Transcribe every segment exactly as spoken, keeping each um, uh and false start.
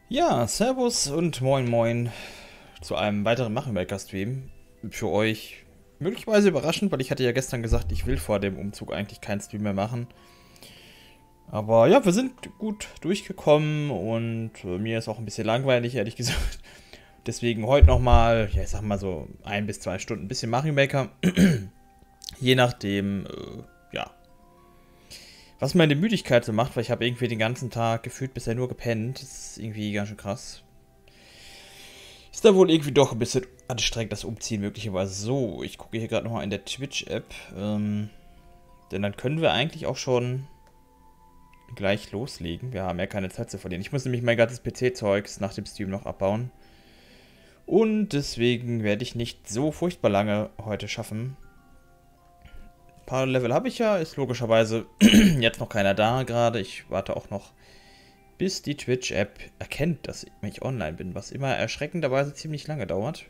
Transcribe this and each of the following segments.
Ja, Servus und moin moin zu einem weiteren Mario Maker Stream. Für euch möglicherweise überraschend, weil ich hatte ja gestern gesagt, ich will vor dem Umzug eigentlich keinen Stream mehr machen. Aber ja, wir sind gut durchgekommen und äh, mir ist auch ein bisschen langweilig, ehrlich gesagt. Deswegen heute nochmal, ja, ich sag mal so ein bis zwei Stunden ein bisschen Mario Maker. Je nachdem, äh, ja, was meine Müdigkeit so macht, weil ich habe irgendwie den ganzen Tag gefühlt bisher nur gepennt. Das ist irgendwie ganz schön krass. Ist da wohl irgendwie doch ein bisschen anstrengend, das Umziehen möglicherweise. So, ich gucke hier gerade nochmal in der Twitch-App. Ähm, denn dann können wir eigentlich auch schon gleich loslegen. Wir haben ja keine Zeit zu verlieren. Ich muss nämlich mein ganzes P C-Zeugs nach dem Stream noch abbauen. Und deswegen werde ich nicht so furchtbar lange heute schaffen. Ein paar Level habe ich ja, ist logischerweise jetzt noch keiner da gerade. Ich warte auch noch, bis die Twitch-App erkennt, dass ich online bin, was immer erschreckenderweise ziemlich lange dauert.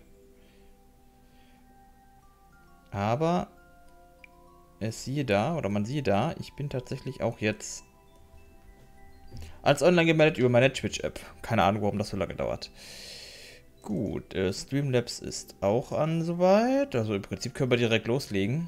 Aber es siehe da, oder man siehe da, ich bin tatsächlich auch jetzt als online gemeldet über meine Twitch-App. Keine Ahnung, warum das so lange dauert. Gut, äh, Streamlabs ist auch an soweit. Also im Prinzip können wir direkt loslegen.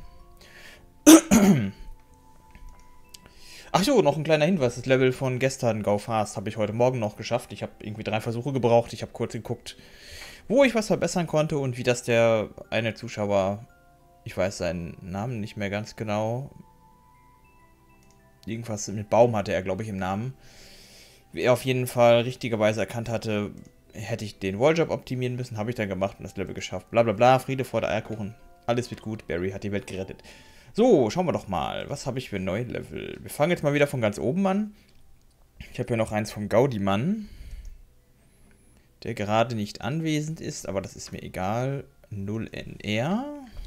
Ach so, noch ein kleiner Hinweis. Das Level von gestern, Go Fast, habe ich heute Morgen noch geschafft. Ich habe irgendwie drei Versuche gebraucht. Ich habe kurz geguckt, wo ich was verbessern konnte und wie das der eine Zuschauer, ich weiß seinen Namen nicht mehr ganz genau, irgendwas mit Baum hatte er, glaube ich, im Namen. Wie er auf jeden Fall richtigerweise erkannt hatte, hätte ich den Walljob optimieren müssen, habe ich dann gemacht und das Level geschafft. Blablabla, bla bla, Friede vor der Eierkuchen. Alles wird gut, Barry hat die Welt gerettet. So, schauen wir doch mal. Was habe ich für neue Level? Wir fangen jetzt mal wieder von ganz oben an. Ich habe ja noch eins vom Gaudimann, der gerade nicht anwesend ist, aber das ist mir egal. null N R.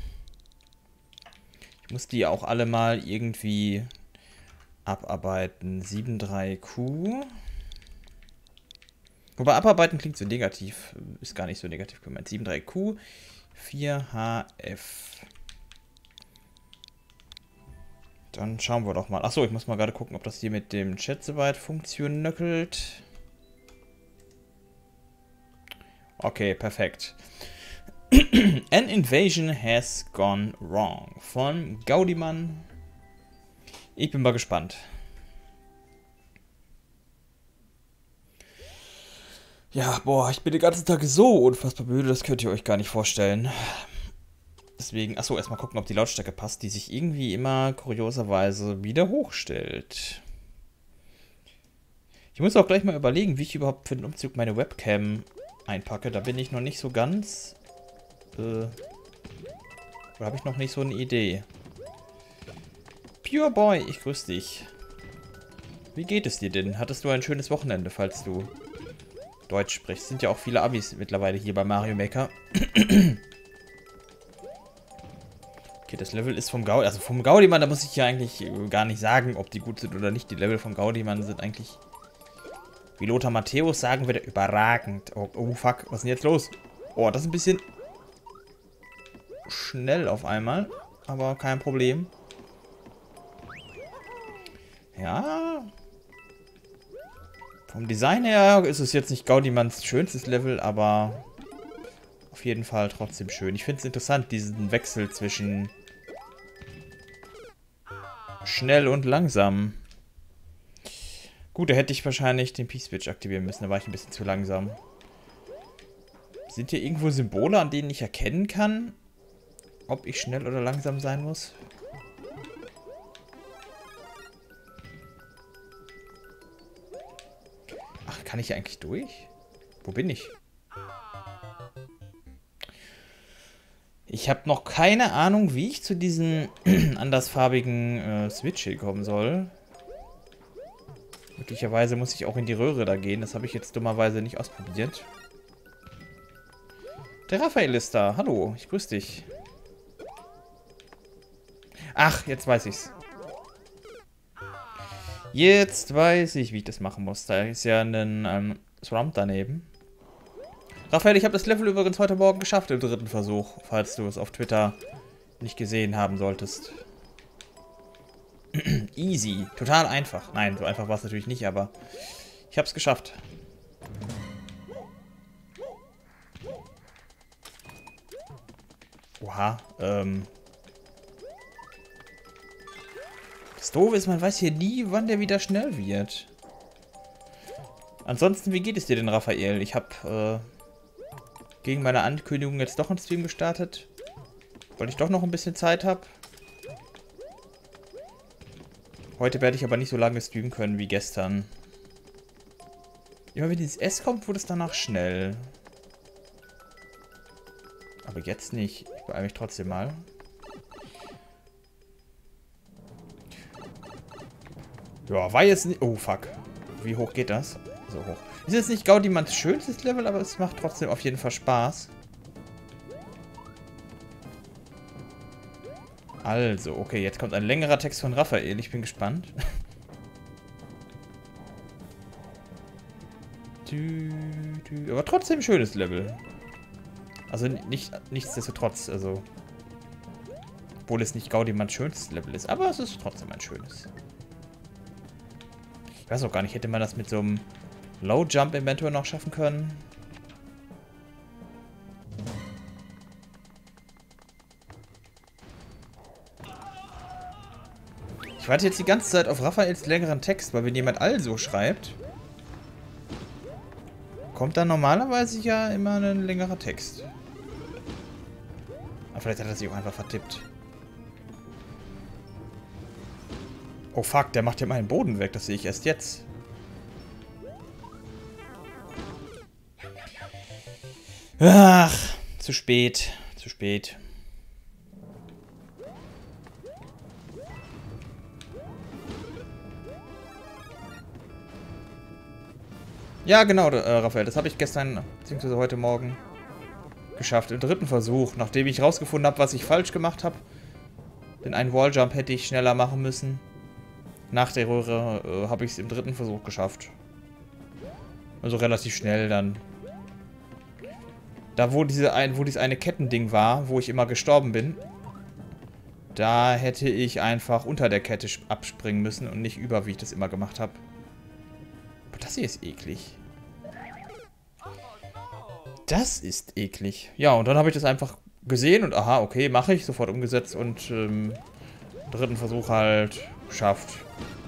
Ich muss die auch alle mal irgendwie abarbeiten. sieben drei Q. Wobei abarbeiten klingt so negativ. Ist gar nicht so negativ gemeint. sieben drei Q. vier H F. Dann schauen wir doch mal. Achso, ich muss mal gerade gucken, ob das hier mit dem Chat soweit funktioniert. Okay, perfekt. An invasion has gone wrong. Von Gaudimann. Ich bin mal gespannt. Ja, boah, ich bin den ganzen Tag so unfassbar müde, das könnt ihr euch gar nicht vorstellen. Deswegen, achso, erstmal gucken, ob die Lautstärke passt, die sich irgendwie immer kurioserweise wieder hochstellt. Ich muss auch gleich mal überlegen, wie ich überhaupt für den Umzug meine Webcam einpacke. Da bin ich noch nicht so ganz... Äh, da habe ich noch nicht so eine Idee. Pure Boy, ich grüße dich. Wie geht es dir denn? Hattest du ein schönes Wochenende, falls du Deutsch sprichst? Sind ja auch viele Abis mittlerweile hier bei Mario Maker. Okay, das Level ist vom Gaudi, also vom Gaudimann, da muss ich ja eigentlich gar nicht sagen, ob die gut sind oder nicht. Die Level vom Gaudimann sind eigentlich, wie Lothar Matthäus sagen würde, überragend. Oh, oh fuck, was ist denn jetzt los? Oh, das ist ein bisschen schnell auf einmal, aber kein Problem. Ja. Vom Design her ist es jetzt nicht Gaudimanns schönstes Level, aber auf jeden Fall trotzdem schön. Ich finde es interessant, diesen Wechsel zwischen schnell und langsam. Gut, da hätte ich wahrscheinlich den P-Switch aktivieren müssen. Da war ich ein bisschen zu langsam. Sind hier irgendwo Symbole, an denen ich erkennen kann, ob ich schnell oder langsam sein muss? Ach, kann ich hier eigentlich durch? Wo bin ich? Ich habe noch keine Ahnung, wie ich zu diesem andersfarbigen äh, Switch hier kommen soll. Möglicherweise muss ich auch in die Röhre da gehen. Das habe ich jetzt dummerweise nicht ausprobiert. Der Raphael ist da. Hallo, ich grüße dich. Ach, jetzt weiß ich's. Jetzt weiß ich, wie ich das machen muss. Da ist ja ein ähm, Swamp daneben. Raphael, ich habe das Level übrigens heute Morgen geschafft im dritten Versuch, falls du es auf Twitter nicht gesehen haben solltest. Easy, total einfach. Nein, so einfach war es natürlich nicht, aber ich habe es geschafft. Oha, ähm. Das Doofe ist, man weiß hier nie, wann der wieder schnell wird. Ansonsten, wie geht es dir denn, Raphael? Ich habe äh, gegen meine Ankündigung jetzt doch einen Stream gestartet. Weil ich doch noch ein bisschen Zeit habe. Heute werde ich aber nicht so lange streamen können wie gestern. Immer wenn dieses S kommt, wurde es danach schnell. Aber jetzt nicht. Ich beeile mich trotzdem mal. Ja, war jetzt nicht... Oh, fuck. Wie hoch geht das? So hoch. Ist jetzt nicht Gaudimans schönstes Level, aber es macht trotzdem auf jeden Fall Spaß. Also, okay, jetzt kommt ein längerer Text von Raphael. Ich bin gespannt. dü, dü, aber trotzdem schönes Level. Also nicht, nichtsdestotrotz, also... Obwohl es nicht Gaudimans schönstes Level ist, aber es ist trotzdem ein schönes. Ich weiß auch gar nicht, hätte man das mit so einem Low Jump eventuell noch schaffen können? Ich warte jetzt die ganze Zeit auf Raphaels längeren Text, weil wenn jemand also schreibt, kommt dann normalerweise ja immer ein längerer Text. Aber vielleicht hat er sich auch einfach vertippt. Oh fuck, der macht ja meinen Boden weg, das sehe ich erst jetzt. Ach, zu spät, zu spät. Ja, genau, äh, Raphael, das habe ich gestern, beziehungsweise heute Morgen geschafft. Im dritten Versuch, nachdem ich rausgefunden habe, was ich falsch gemacht habe. Denn einen Walljump hätte ich schneller machen müssen. Nach der Röhre äh, habe ich es im dritten Versuch geschafft. Also relativ schnell dann. Da, wo, diese ein, wo dieses eine Kettending war, wo ich immer gestorben bin, da hätte ich einfach unter der Kette abspringen müssen und nicht über, wie ich das immer gemacht habe. Aber das hier ist eklig. Das ist eklig. Ja, und dann habe ich das einfach gesehen und aha, okay, mache ich. Sofort umgesetzt und ähm, dritten Versuch halt geschafft.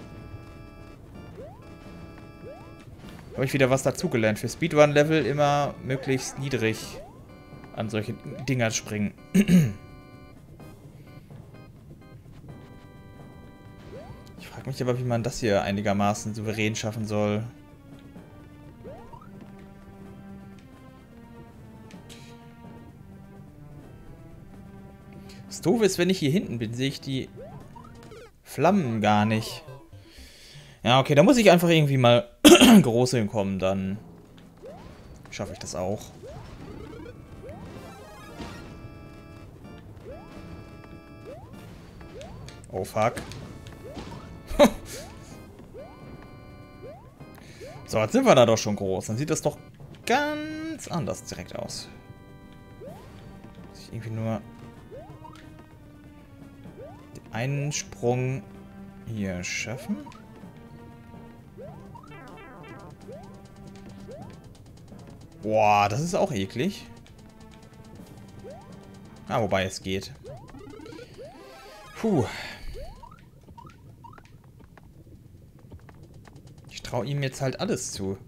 Habe ich wieder was dazugelernt. Für Speedrun-Level immer möglichst niedrig an solche Dinger springen. Ich frage mich aber, wie man das hier einigermaßen souverän schaffen soll. Das Doofe ist, wenn ich hier hinten bin, sehe ich die Flammen gar nicht. Ja, okay, da muss ich einfach irgendwie mal groß hinkommen, dann schaffe ich das auch. Oh, fuck. So, jetzt sind wir da doch schon groß. Dann sieht das doch ganz anders direkt aus. Muss ich irgendwie nur den einen Sprung hier schaffen. Boah, das ist auch eklig. Ah, wobei es geht. Puh. Ich traue ihm jetzt halt alles zu.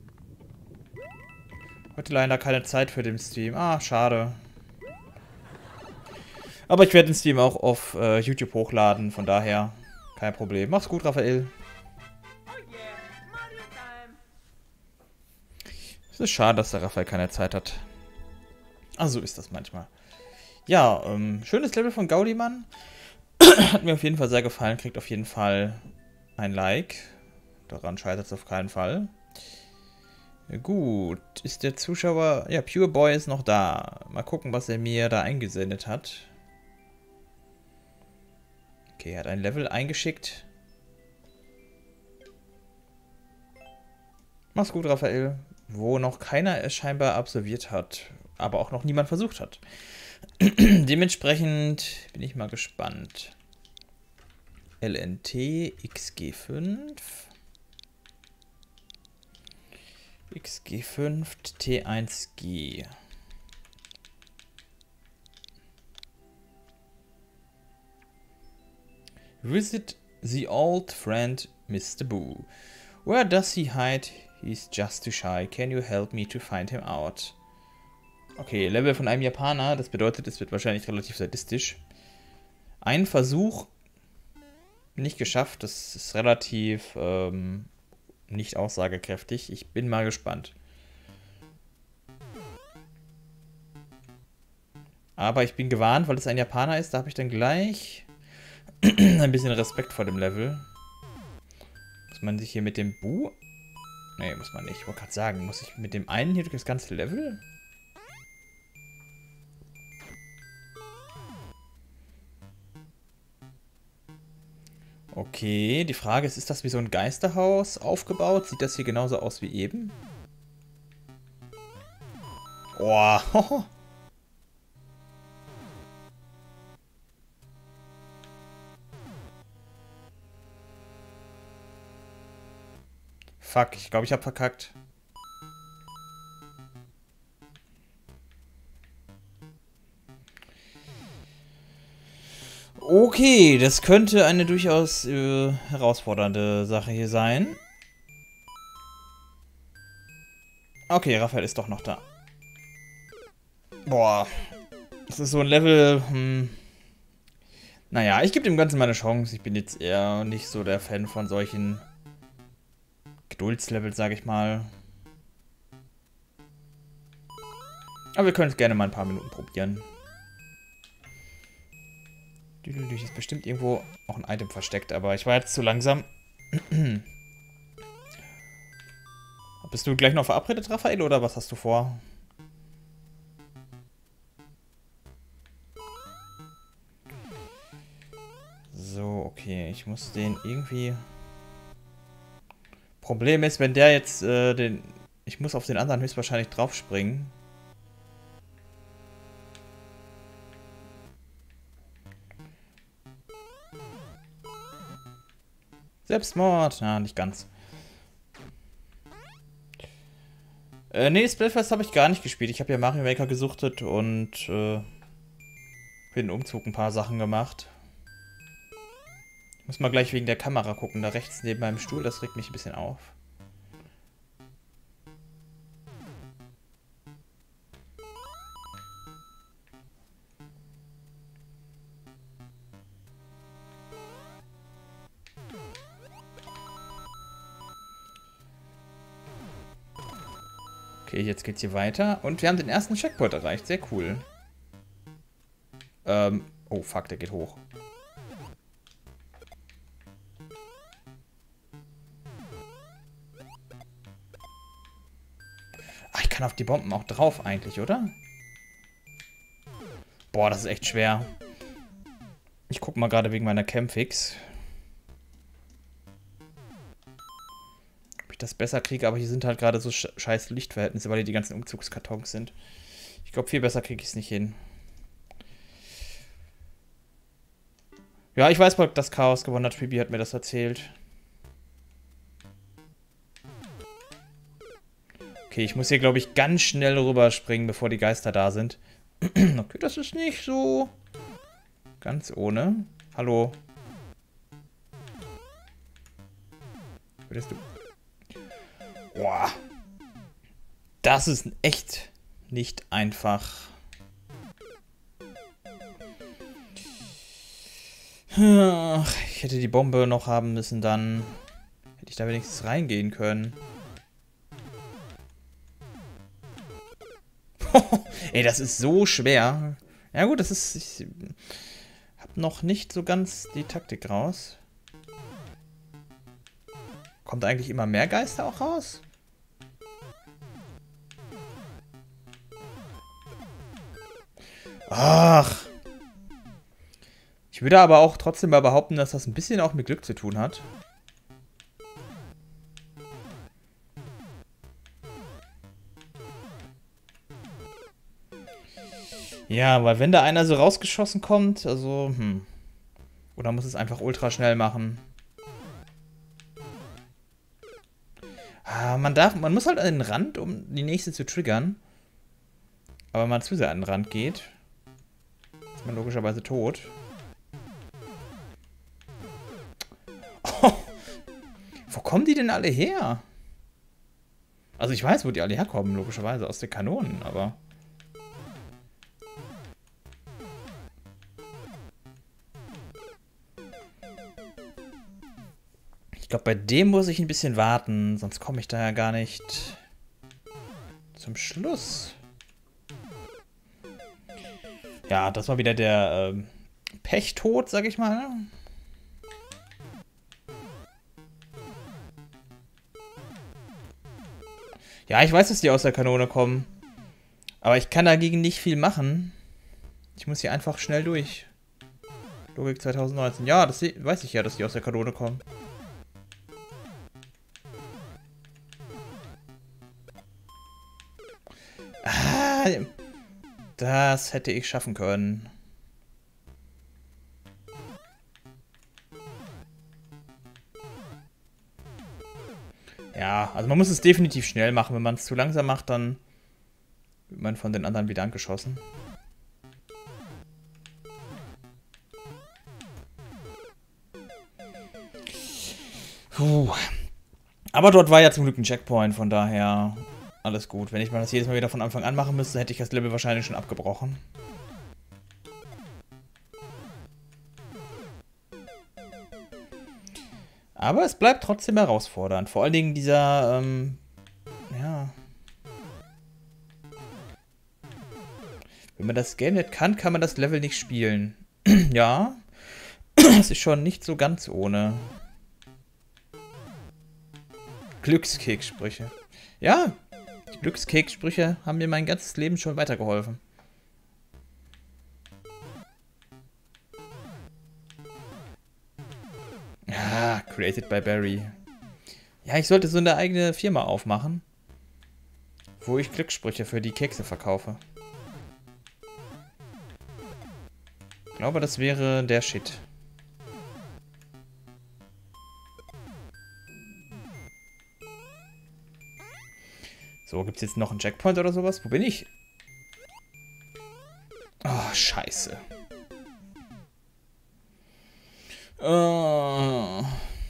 Heute leider keine Zeit für den Stream. Ah, schade. Aber ich werde den Stream auch auf äh, YouTube hochladen, von daher kein Problem. Mach's gut, Raphael. Es ist schade, dass der Raphael keine Zeit hat. Ach, so ist das manchmal. Ja, ähm, schönes Level von Gaudiman. Hat mir auf jeden Fall sehr gefallen. Kriegt auf jeden Fall ein Like. Daran scheitert es auf keinen Fall. Gut, ist der Zuschauer... Ja, Pure Boy ist noch da. Mal gucken, was er mir da eingesendet hat. Okay, er hat ein Level eingeschickt. Mach's gut, Raphael. Wo noch keiner es scheinbar absolviert hat. Aber auch noch niemand versucht hat. Dementsprechend bin ich mal gespannt. L N T X G fünf. X G fünf T eins G. Visit the old friend Mister Boo. Where does he hide? He's just too shy. Can you help me to find him out? Okay, Level von einem Japaner. Das bedeutet, es wird wahrscheinlich relativ sadistisch. Ein Versuch nicht geschafft. Das ist relativ ähm, nicht aussagekräftig. Ich bin mal gespannt. Aber ich bin gewarnt, weil es ein Japaner ist. Da habe ich dann gleich ein bisschen Respekt vor dem Level. Muss man sich hier mit dem Bu... Nee, muss man nicht. Ich wollte gerade sagen, muss ich mit dem einen hier durch das ganze Level? Okay, die Frage ist, ist das wie so ein Geisterhaus aufgebaut? Sieht das hier genauso aus wie eben? Oh, fuck, ich glaube, ich habe verkackt. Okay, das könnte eine durchaus äh, herausfordernde Sache hier sein. Okay, Raphael ist doch noch da. Boah, das ist so ein Level... Hm. Naja, ich gebe dem Ganzen mal eine Chance. Ich bin jetzt eher nicht so der Fan von solchen Geduldslevels, sage ich mal. Aber wir können es gerne mal ein paar Minuten probieren. Hier ist bestimmt irgendwo auch ein Item versteckt, aber ich war jetzt zu langsam. Bist du gleich noch verabredet, Raphael, oder was hast du vor? So, okay, ich muss den irgendwie... Problem ist, wenn der jetzt äh, den... Ich muss auf den anderen höchstwahrscheinlich draufspringen. Selbstmord. Na, nicht ganz. Äh, nee, Splatfest habe ich gar nicht gespielt. Ich habe ja Mario Maker gesuchtet und äh, für den Umzug ein paar Sachen gemacht. Ich muss mal gleich wegen der Kamera gucken. Da rechts neben meinem Stuhl, das regt mich ein bisschen auf. Okay, jetzt geht's hier weiter. Und wir haben den ersten Checkpoint erreicht. Sehr cool. Ähm, oh fuck, der geht hoch. Ah, ich kann auf die Bomben auch drauf eigentlich, oder? Boah, das ist echt schwer. Ich guck mal gerade wegen meiner Campfix. Das besser kriege, aber hier sind halt gerade so scheiß Lichtverhältnisse, weil hier die ganzen Umzugskartons sind. Ich glaube, viel besser kriege ich es nicht hin. Ja, ich weiß, dass Chaos gewonnen hat. Phoebe hat mir das erzählt. Okay, ich muss hier, glaube ich, ganz schnell rüberspringen, bevor die Geister da sind. Okay, das ist nicht so ganz ohne. Hallo. Würdest du... Boah. Das ist echt nicht einfach. Ach, ich hätte die Bombe noch haben müssen, dann hätte ich da wenigstens reingehen können. Ey, das ist so schwer. Ja gut, das ist... Ich habe noch nicht so ganz die Taktik raus. Kommt eigentlich immer mehr Geister auch raus? Ach. Ich würde aber auch trotzdem mal behaupten, dass das ein bisschen auch mit Glück zu tun hat. Ja, weil wenn da einer so rausgeschossen kommt, also, hm. Oder muss es einfach ultra schnell machen. Ah, man darf, man muss halt an den Rand, um die nächste zu triggern. Aber wenn man zu sehr an den Rand geht, ist man logischerweise tot. kommen die denn alle her? Also ich weiß, wo die alle herkommen, logischerweise, aus den Kanonen, aber... Ich glaube, bei dem muss ich ein bisschen warten, sonst komme ich da ja gar nicht zum Schluss. Ja, das war wieder der ähm, Pechtod, sag ich mal. Ja, ich weiß, dass die aus der Kanone kommen. Aber ich kann dagegen nicht viel machen. Ich muss hier einfach schnell durch. Logik zwanzig neunzehn. Ja, das weiß ich ja, dass die aus der Kanone kommen. Ah, das hätte ich schaffen können. Ja, also man muss es definitiv schnell machen. Wenn man es zu langsam macht, dann wird man von den anderen wieder angeschossen. Puh. Aber dort war ja zum Glück ein Checkpoint, von daher alles gut. Wenn ich mal das jedes Mal wieder von Anfang an machen müsste, hätte ich das Level wahrscheinlich schon abgebrochen. Aber es bleibt trotzdem herausfordernd. Vor allen Dingen dieser, ähm, ja. Wenn man das Game nicht kann, kann man das Level nicht spielen. Ja, das ist schon nicht so ganz ohne. Glückskekssprüche. Ja, die Glückskekssprüche haben mir mein ganzes Leben schon weitergeholfen. Ah, created by Barry. Ja, ich sollte so eine eigene Firma aufmachen, wo ich Glückssprüche für die Kekse verkaufe. Ich glaube, das wäre der Shit. So, gibt es jetzt noch einen Checkpoint oder sowas? Wo bin ich? Oh, scheiße. Uh.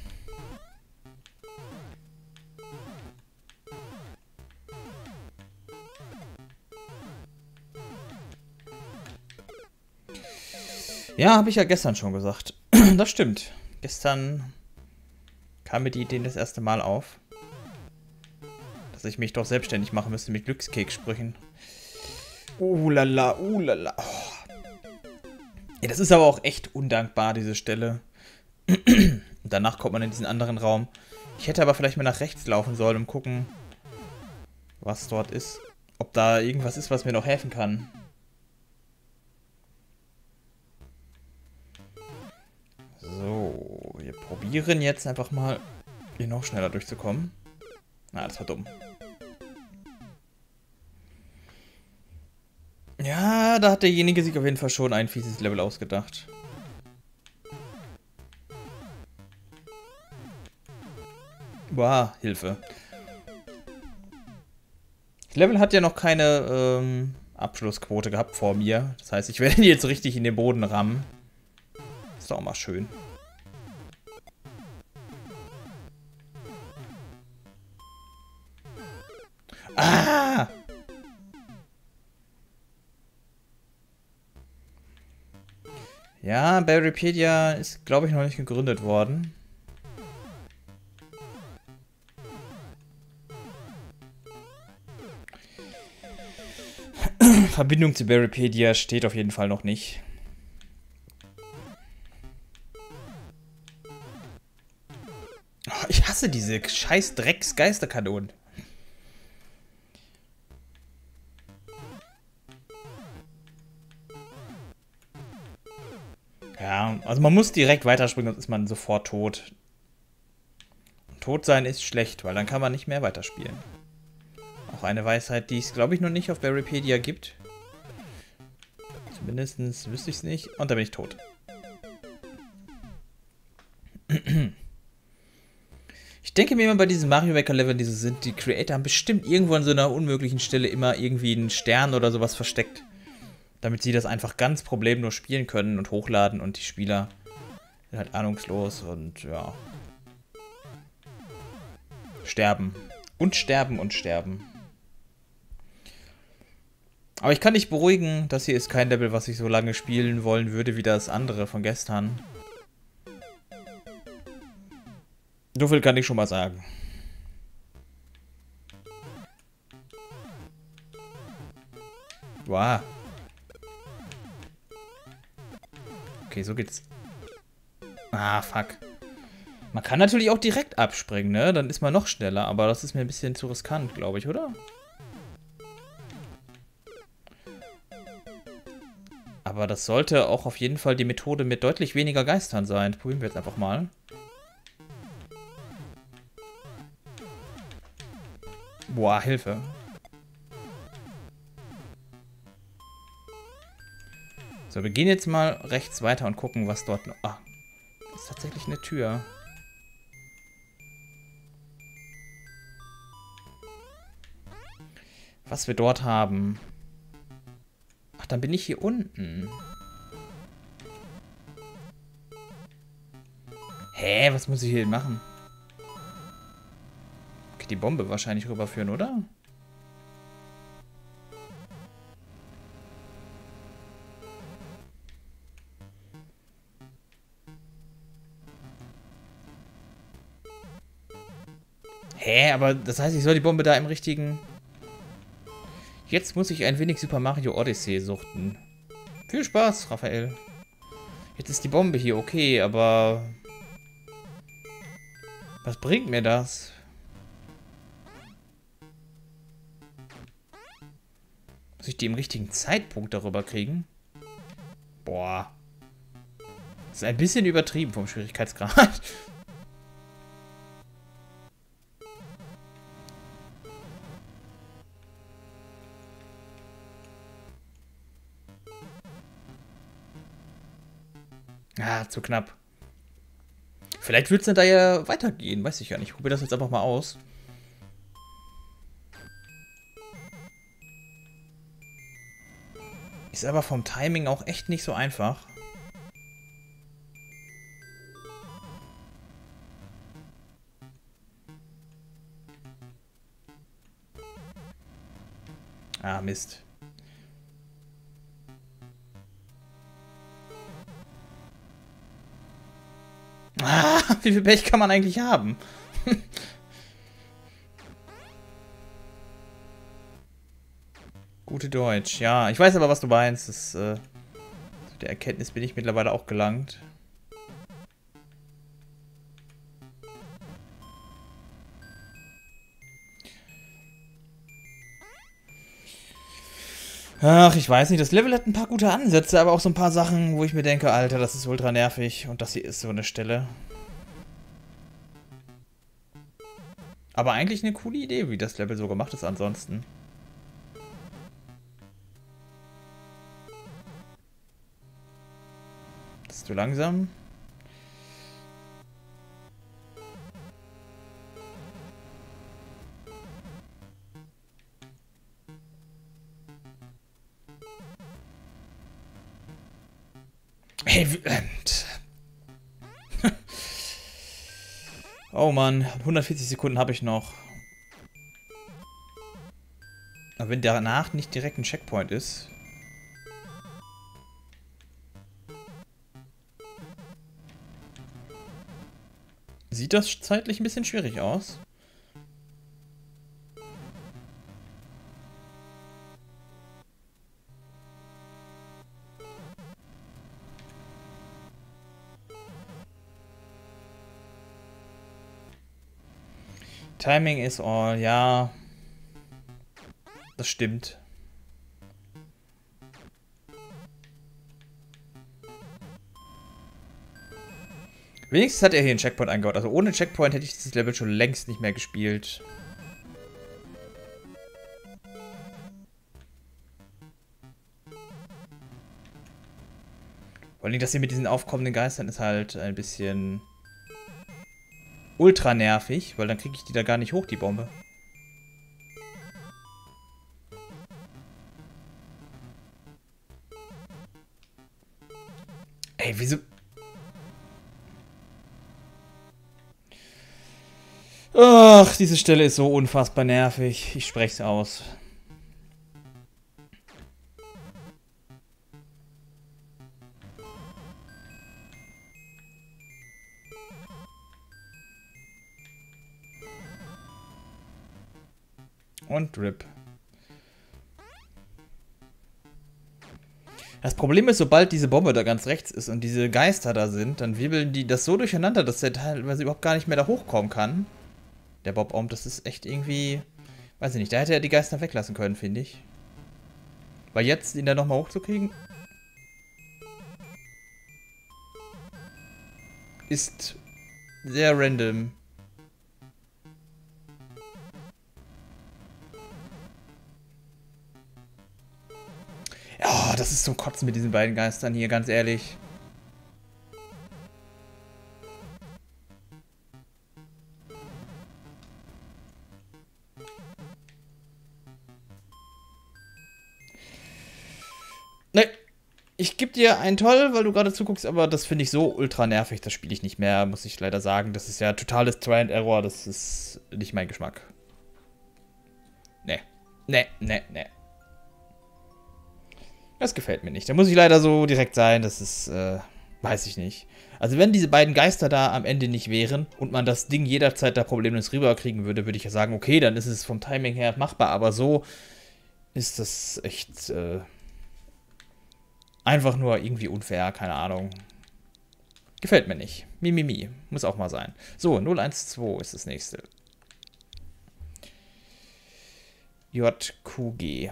Ja, habe ich ja gestern schon gesagt. Das stimmt. Gestern kam mir die Idee das erste Mal auf, dass ich mich doch selbstständig machen müsste mit Glückskekssprüchen. Uh lala, uh lala. Oh. Ja, das ist aber auch echt undankbar, diese Stelle. Und danach kommt man in diesen anderen Raum. Ich hätte aber vielleicht mal nach rechts laufen sollen und gucken, was dort ist. Ob da irgendwas ist, was mir noch helfen kann. So, wir probieren jetzt einfach mal, hier noch schneller durchzukommen. Na, das war dumm. Ja, da hat derjenige sich auf jeden Fall schon ein fieses Level ausgedacht. Wow, Hilfe. Das Level hat ja noch keine ähm, Abschlussquote gehabt vor mir. Das heißt, ich werde ihn jetzt richtig in den Boden rammen. Ist doch auch mal schön. Ah! Ja, Barrypedia ist, glaube ich, noch nicht gegründet worden. Verbindung zu Barrypedia steht auf jeden Fall noch nicht. Oh, ich hasse diese scheiß Drecks-Geisterkanonen. Ja, also man muss direkt weiterspringen, sonst ist man sofort tot. Tot sein ist schlecht, weil dann kann man nicht mehr weiterspielen. Auch eine Weisheit, die es, glaube ich, noch nicht auf Barrypedia gibt. Zumindest wüsste ich es nicht. Und da bin ich tot. Ich denke mir immer bei diesen Mario Maker Leveln, die so sind, die Creator haben bestimmt irgendwo an so einer unmöglichen Stelle immer irgendwie einen Stern oder sowas versteckt. Damit sie das einfach ganz problemlos spielen können und hochladen und die Spieler sind halt ahnungslos und ja. sterben. Und sterben und sterben. Aber ich kann dich beruhigen, das hier ist kein Level, was ich so lange spielen wollen würde, wie das andere von gestern. So viel kann ich schon mal sagen. Wow. Okay, so geht's. Ah, fuck. Man kann natürlich auch direkt abspringen, ne? Dann ist man noch schneller, aber das ist mir ein bisschen zu riskant, glaube ich, oder? Aber das sollte auch auf jeden Fall die Methode mit deutlich weniger Geistern sein. Probieren wir jetzt einfach mal. Boah, Hilfe. So, wir gehen jetzt mal rechts weiter und gucken, was dort noch... Ah, das ist tatsächlich eine Tür. Was wir dort haben. Ach, dann bin ich hier unten. Hä, was muss ich hier machen? Okay, die Bombe wahrscheinlich rüberführen, oder? Hä, aber das heißt, ich soll die Bombe da im richtigen... Jetzt muss ich ein wenig Super Mario Odyssey suchten. Viel Spaß, Raphael. Jetzt ist die Bombe hier okay, aber... Was bringt mir das? Muss ich die im richtigen Zeitpunkt darüber kriegen? Boah. Das ist ein bisschen übertrieben vom Schwierigkeitsgrad. Ah, zu knapp. Vielleicht wird es dann da ja weitergehen, weiß ich ja nicht. Ich probiere das jetzt einfach mal aus. Ist aber vom Timing auch echt nicht so einfach. Ah, Mist. Ah, wie viel Pech kann man eigentlich haben? Gute Deutsch, ja. Ich weiß aber, was du meinst. Das, äh, zu der Erkenntnis bin ich mittlerweile auch gelangt. Ach, ich weiß nicht. Das Level hat ein paar gute Ansätze, aber auch so ein paar Sachen, wo ich mir denke, Alter, das ist ultra nervig. Und das hier ist so eine Stelle. Aber eigentlich eine coole Idee, wie das Level so gemacht ist ansonsten. Das ist zu langsam. Hey, äh, oh Mann, hundertvierzig Sekunden habe ich noch. Aber wenn danach nicht direkt ein Checkpoint ist... Sieht das zeitlich ein bisschen schwierig aus. Timing is all, ja. Das stimmt. Wenigstens hat er hier einen Checkpoint eingebaut. Also ohne Checkpoint hätte ich dieses Level schon längst nicht mehr gespielt. Vor allem das hier mit diesen aufkommenden Geistern ist halt ein bisschen ultra nervig, weil dann kriege ich die da gar nicht hoch, die Bombe. Ey, wieso... Ach, diese Stelle ist so unfassbar nervig. Ich spreche es aus. Und Rip. Das Problem ist, sobald diese Bombe da ganz rechts ist und diese Geister da sind, dann wirbeln die das so durcheinander, dass der teilweise überhaupt gar nicht mehr da hochkommen kann. Der Bob-Omb, das ist echt irgendwie... Weiß ich nicht, da hätte er die Geister weglassen können, finde ich. Weil jetzt ihn da nochmal hochzukriegen... ist sehr random. Ja, das ist zum Kotzen mit diesen beiden Geistern hier, ganz ehrlich. Ne, ich gebe dir einen Toll, weil du gerade zuguckst, aber das finde ich so ultra nervig, das spiele ich nicht mehr, muss ich leider sagen. Das ist ja totales Try and Error, das ist nicht mein Geschmack. Ne, ne, ne, ne. Das gefällt mir nicht. Da muss ich leider so direkt sein, das ist, äh, weiß ich nicht. Also wenn diese beiden Geister da am Ende nicht wären und man das Ding jederzeit da problemlos rüberkriegen würde, würde ich ja sagen, okay, dann ist es vom Timing her machbar, aber so ist das echt, äh, einfach nur irgendwie unfair, keine Ahnung. Gefällt mir nicht. Mimimi, mi, mi. Muss auch mal sein. So, null eins zwei ist das nächste. J Q G.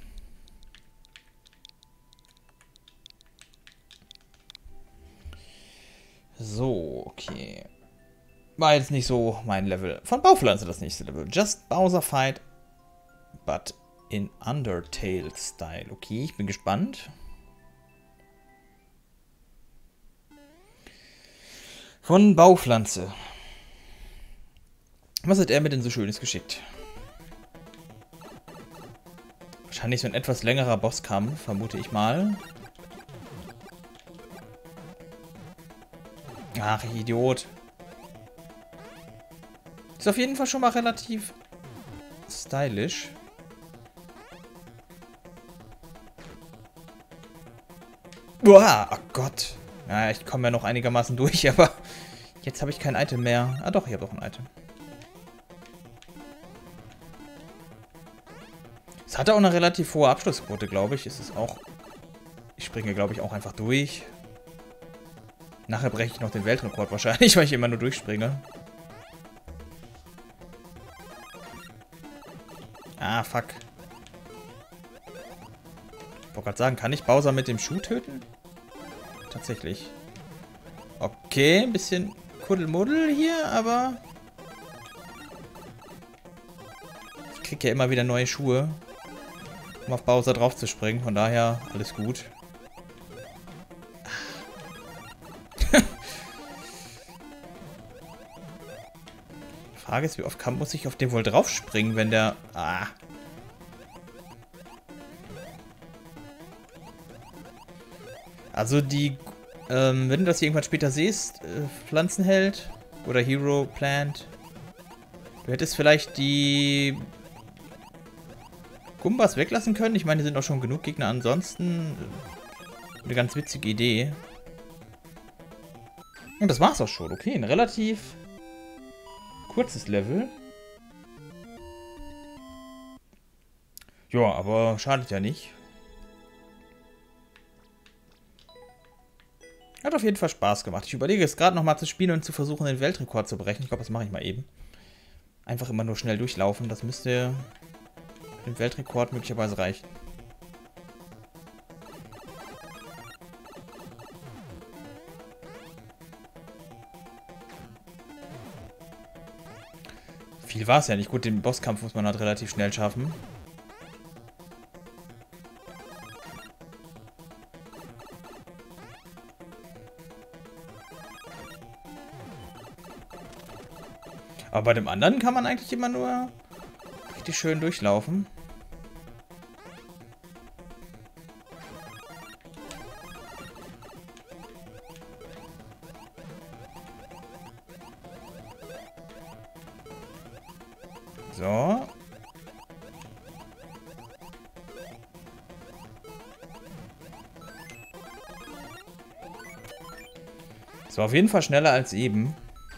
So, okay. War jetzt nicht so mein Level. Von Baupflanze das nächste Level. Just Bowser Fight, but in Undertale-Style. Okay, ich bin gespannt. Von Baupflanze. Was hat er mir denn so Schönes geschickt? Wahrscheinlich so ein etwas längerer Bosskampf, vermute ich mal. Ach, ich Idiot. Ist auf jeden Fall schon mal relativ stylisch. Uah, oh Gott. Ja, ich komme ja noch einigermaßen durch, aber jetzt habe ich kein Item mehr. Ah doch, ich habe doch ein Item. Es hat auch eine relativ hohe Abschlussquote, glaube ich. Es ist auch... Ich springe, glaube ich, auch einfach durch. Nachher breche ich noch den Weltrekord wahrscheinlich, weil ich immer nur durchspringe. Ah, fuck. Ich wollte gerade sagen, kann ich Bowser mit dem Schuh töten? Tatsächlich. Okay, ein bisschen Kuddelmuddel hier, aber... Ich kriege ja immer wieder neue Schuhe, um auf Bowser drauf zu springen. Von daher, alles gut. Die Frage ist, wie oft kann, muss ich auf den wohl drauf springen, wenn der... Ah. Also die... Ähm, wenn du das hier irgendwann später siehst, äh, Pflanzenheld oder Hero Plant, du hättest vielleicht die Gumbas weglassen können. Ich meine, die sind auch schon genug Gegner. Ansonsten äh, eine ganz witzige Idee. Und das war's auch schon. Okay, ein relativ kurzes Level. Ja, aber schadet ja nicht. Hat auf jeden Fall Spaß gemacht. Ich überlege es gerade nochmal zu spielen und zu versuchen, den Weltrekord zu brechen. Ich glaube, das mache ich mal eben. Einfach immer nur schnell durchlaufen. Das müsste dem Weltrekord möglicherweise reichen. Viel war es ja nicht. Gut, den Bosskampf muss man halt relativ schnell schaffen. Aber bei dem anderen kann man eigentlich immer nur richtig schön durchlaufen. So. Es war auf jeden Fall schneller als eben.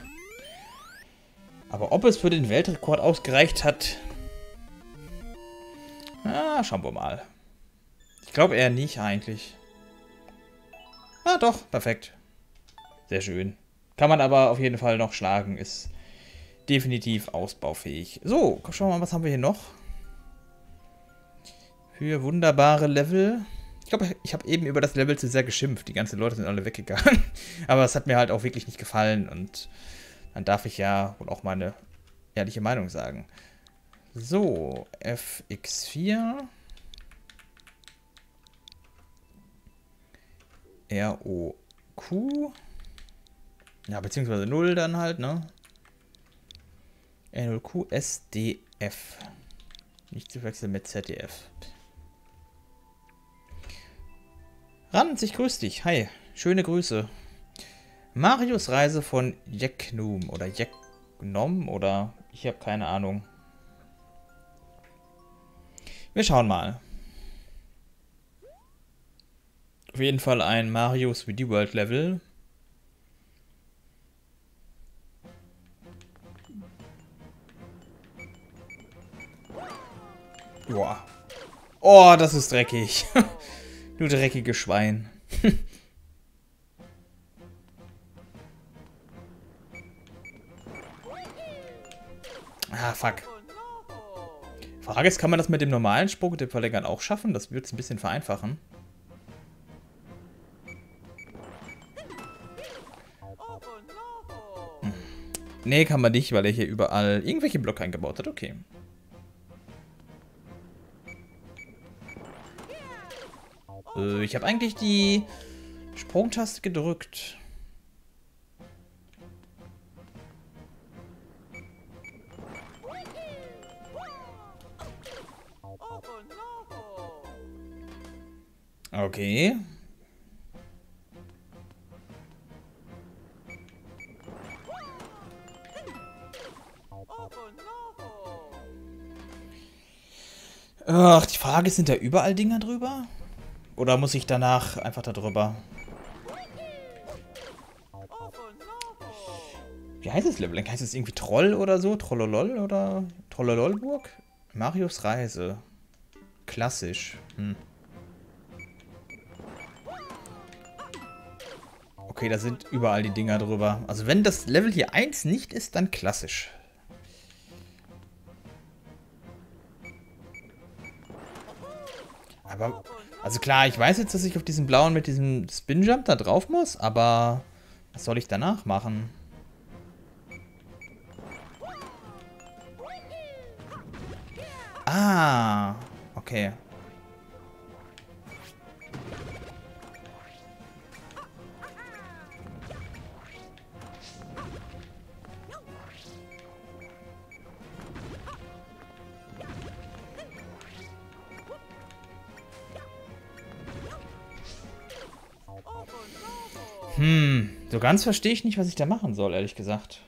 Aber ob es für den Weltrekord ausgereicht hat... Ah, schauen wir mal. Ich glaube eher nicht eigentlich. Ah, doch, perfekt. Sehr schön. Kann man aber auf jeden Fall noch schlagen. Ist definitiv ausbaufähig. So, schauen wir mal, was haben wir hier noch? Für wunderbare Level. Ich glaube, ich habe eben über das Level zu sehr geschimpft. Die ganzen Leute sind alle weggegangen. Aber es hat mir halt auch wirklich nicht gefallen. Und dann darf ich ja wohl auch meine ehrliche Meinung sagen. So, F X vier. R O Q. Ja, beziehungsweise null dann halt, ne? R null Q S D F. Nicht zu verwechseln mit Z D F. Ranz, ich grüße dich. Hi, schöne Grüße. Marius Reise von Jeknum oder Jeknom oder ich habe keine Ahnung. Wir schauen mal. Auf jeden Fall ein Marius wie die World Level. Joa. Oh, das ist dreckig. Du dreckige Schwein. Ah, fuck. Frage ist, kann man das mit dem normalen Sprung und dem Verlängern auch schaffen? Das würde es ein bisschen vereinfachen. Hm. Nee, kann man nicht, weil er hier überall irgendwelche Blöcke eingebaut hat. Okay. Äh, ich habe eigentlich die Sprungtaste gedrückt. Okay. Ach, die Frage ist, sind da überall Dinger drüber? Oder muss ich danach einfach da drüber? Wie heißt das Level? Heißt es irgendwie Troll oder so? Trollolol oder Trollololburg? Marius Reise. Klassisch. Hm. Okay, da sind überall die Dinger drüber. Also wenn das Level hier eins nicht ist, dann klassisch. Aber, also klar, ich weiß jetzt, dass ich auf diesen blauen mit diesem Spin-Jump da drauf muss, aber was soll ich danach machen? Ah, okay. Hm, so ganz verstehe ich nicht, was ich da machen soll, ehrlich gesagt.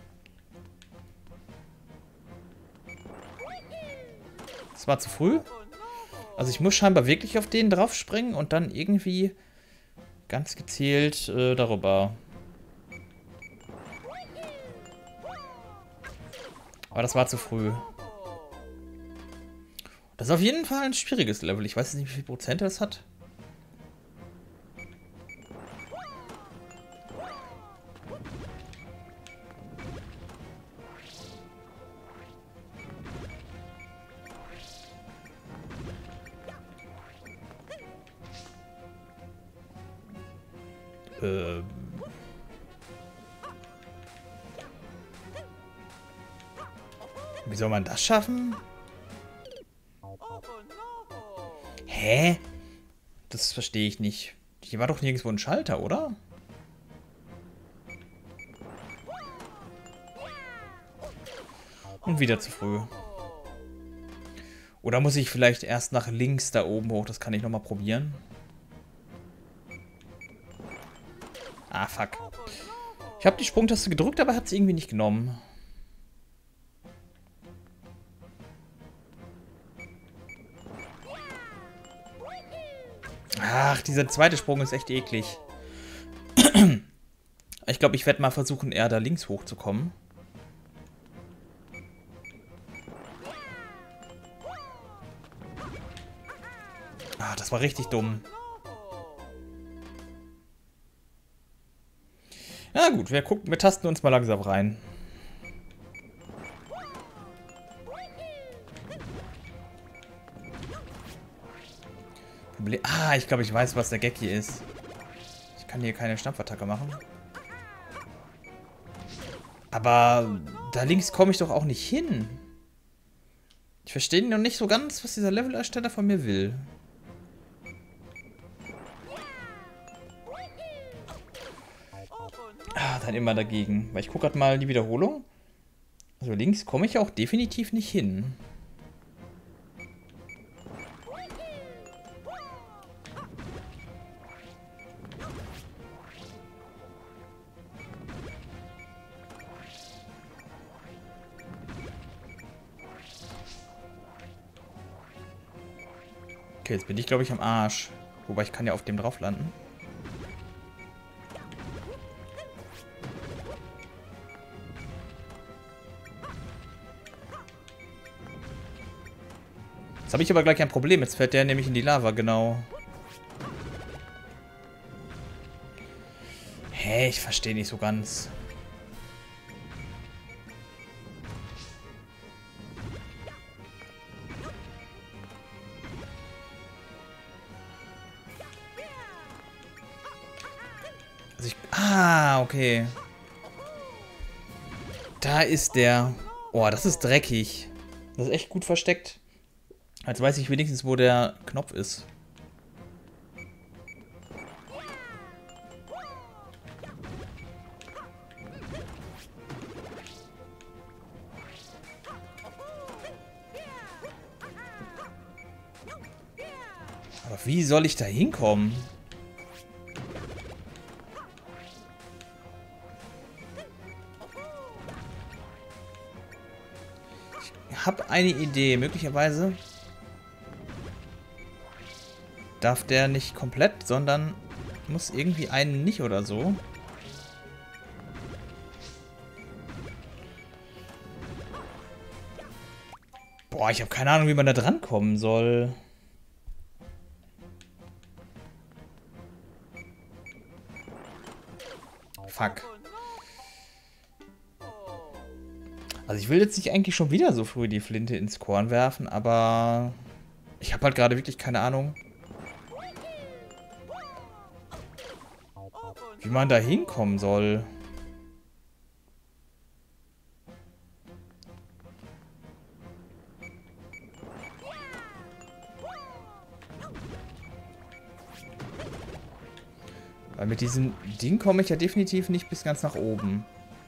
Das war zu früh. Also ich muss scheinbar wirklich auf den drauf springen und dann irgendwie ganz gezielt äh, darüber. Aber das war zu früh. Das ist auf jeden Fall ein schwieriges Level. Ich weiß nicht, wie viel Prozent das hat. Ähm. Wie soll man das schaffen? Hä? Das verstehe ich nicht. Hier war doch nirgendwo ein Schalter, oder? Und wieder zu früh. Oder muss ich vielleicht erst nach links da oben hoch? Das kann ich nochmal probieren. Ah, fuck. Ich habe die Sprungtaste gedrückt, aber hat es irgendwie nicht genommen. Ach, dieser zweite Sprung ist echt eklig. Ich glaube, ich werde mal versuchen, eher da links hochzukommen. Ah, das war richtig dumm. Na gut, wir gucken, wir tasten uns mal langsam rein. Problem. Ah, ich glaube, ich weiß, was der Gag hier ist. Ich kann hier keine Stampfattacke machen. Aber da links komme ich doch auch nicht hin. Ich verstehe noch nicht so ganz, was dieser Levelersteller von mir will. Ah, dann immer dagegen. Weil ich gucke gerade mal die Wiederholung. Also links komme ich auch definitiv nicht hin. Okay, jetzt bin ich, glaube ich, am Arsch. Wobei, ich kann ja auf dem drauf landen. Jetzt habe ich aber gleich ein Problem. Jetzt fällt der nämlich in die Lava, genau. Hä, ich verstehe nicht so ganz. Also ich... Ah, okay. Da ist der. Oh, das ist dreckig. Das ist echt gut versteckt. Jetzt weiß ich wenigstens, wo der Knopf ist. Aber wie soll ich da hinkommen? Ich habe eine Idee. Möglicherweise darf der nicht komplett, sondern muss irgendwie einen nicht oder so. Boah, ich habe keine Ahnung, wie man da dran kommen soll. Fuck. Also ich will jetzt nicht eigentlich schon wieder so früh die Flinte ins Korn werfen, aber ich habe halt gerade wirklich keine Ahnung, wie man da hinkommen soll. Weil mit diesem Ding komme ich ja definitiv nicht bis ganz nach oben.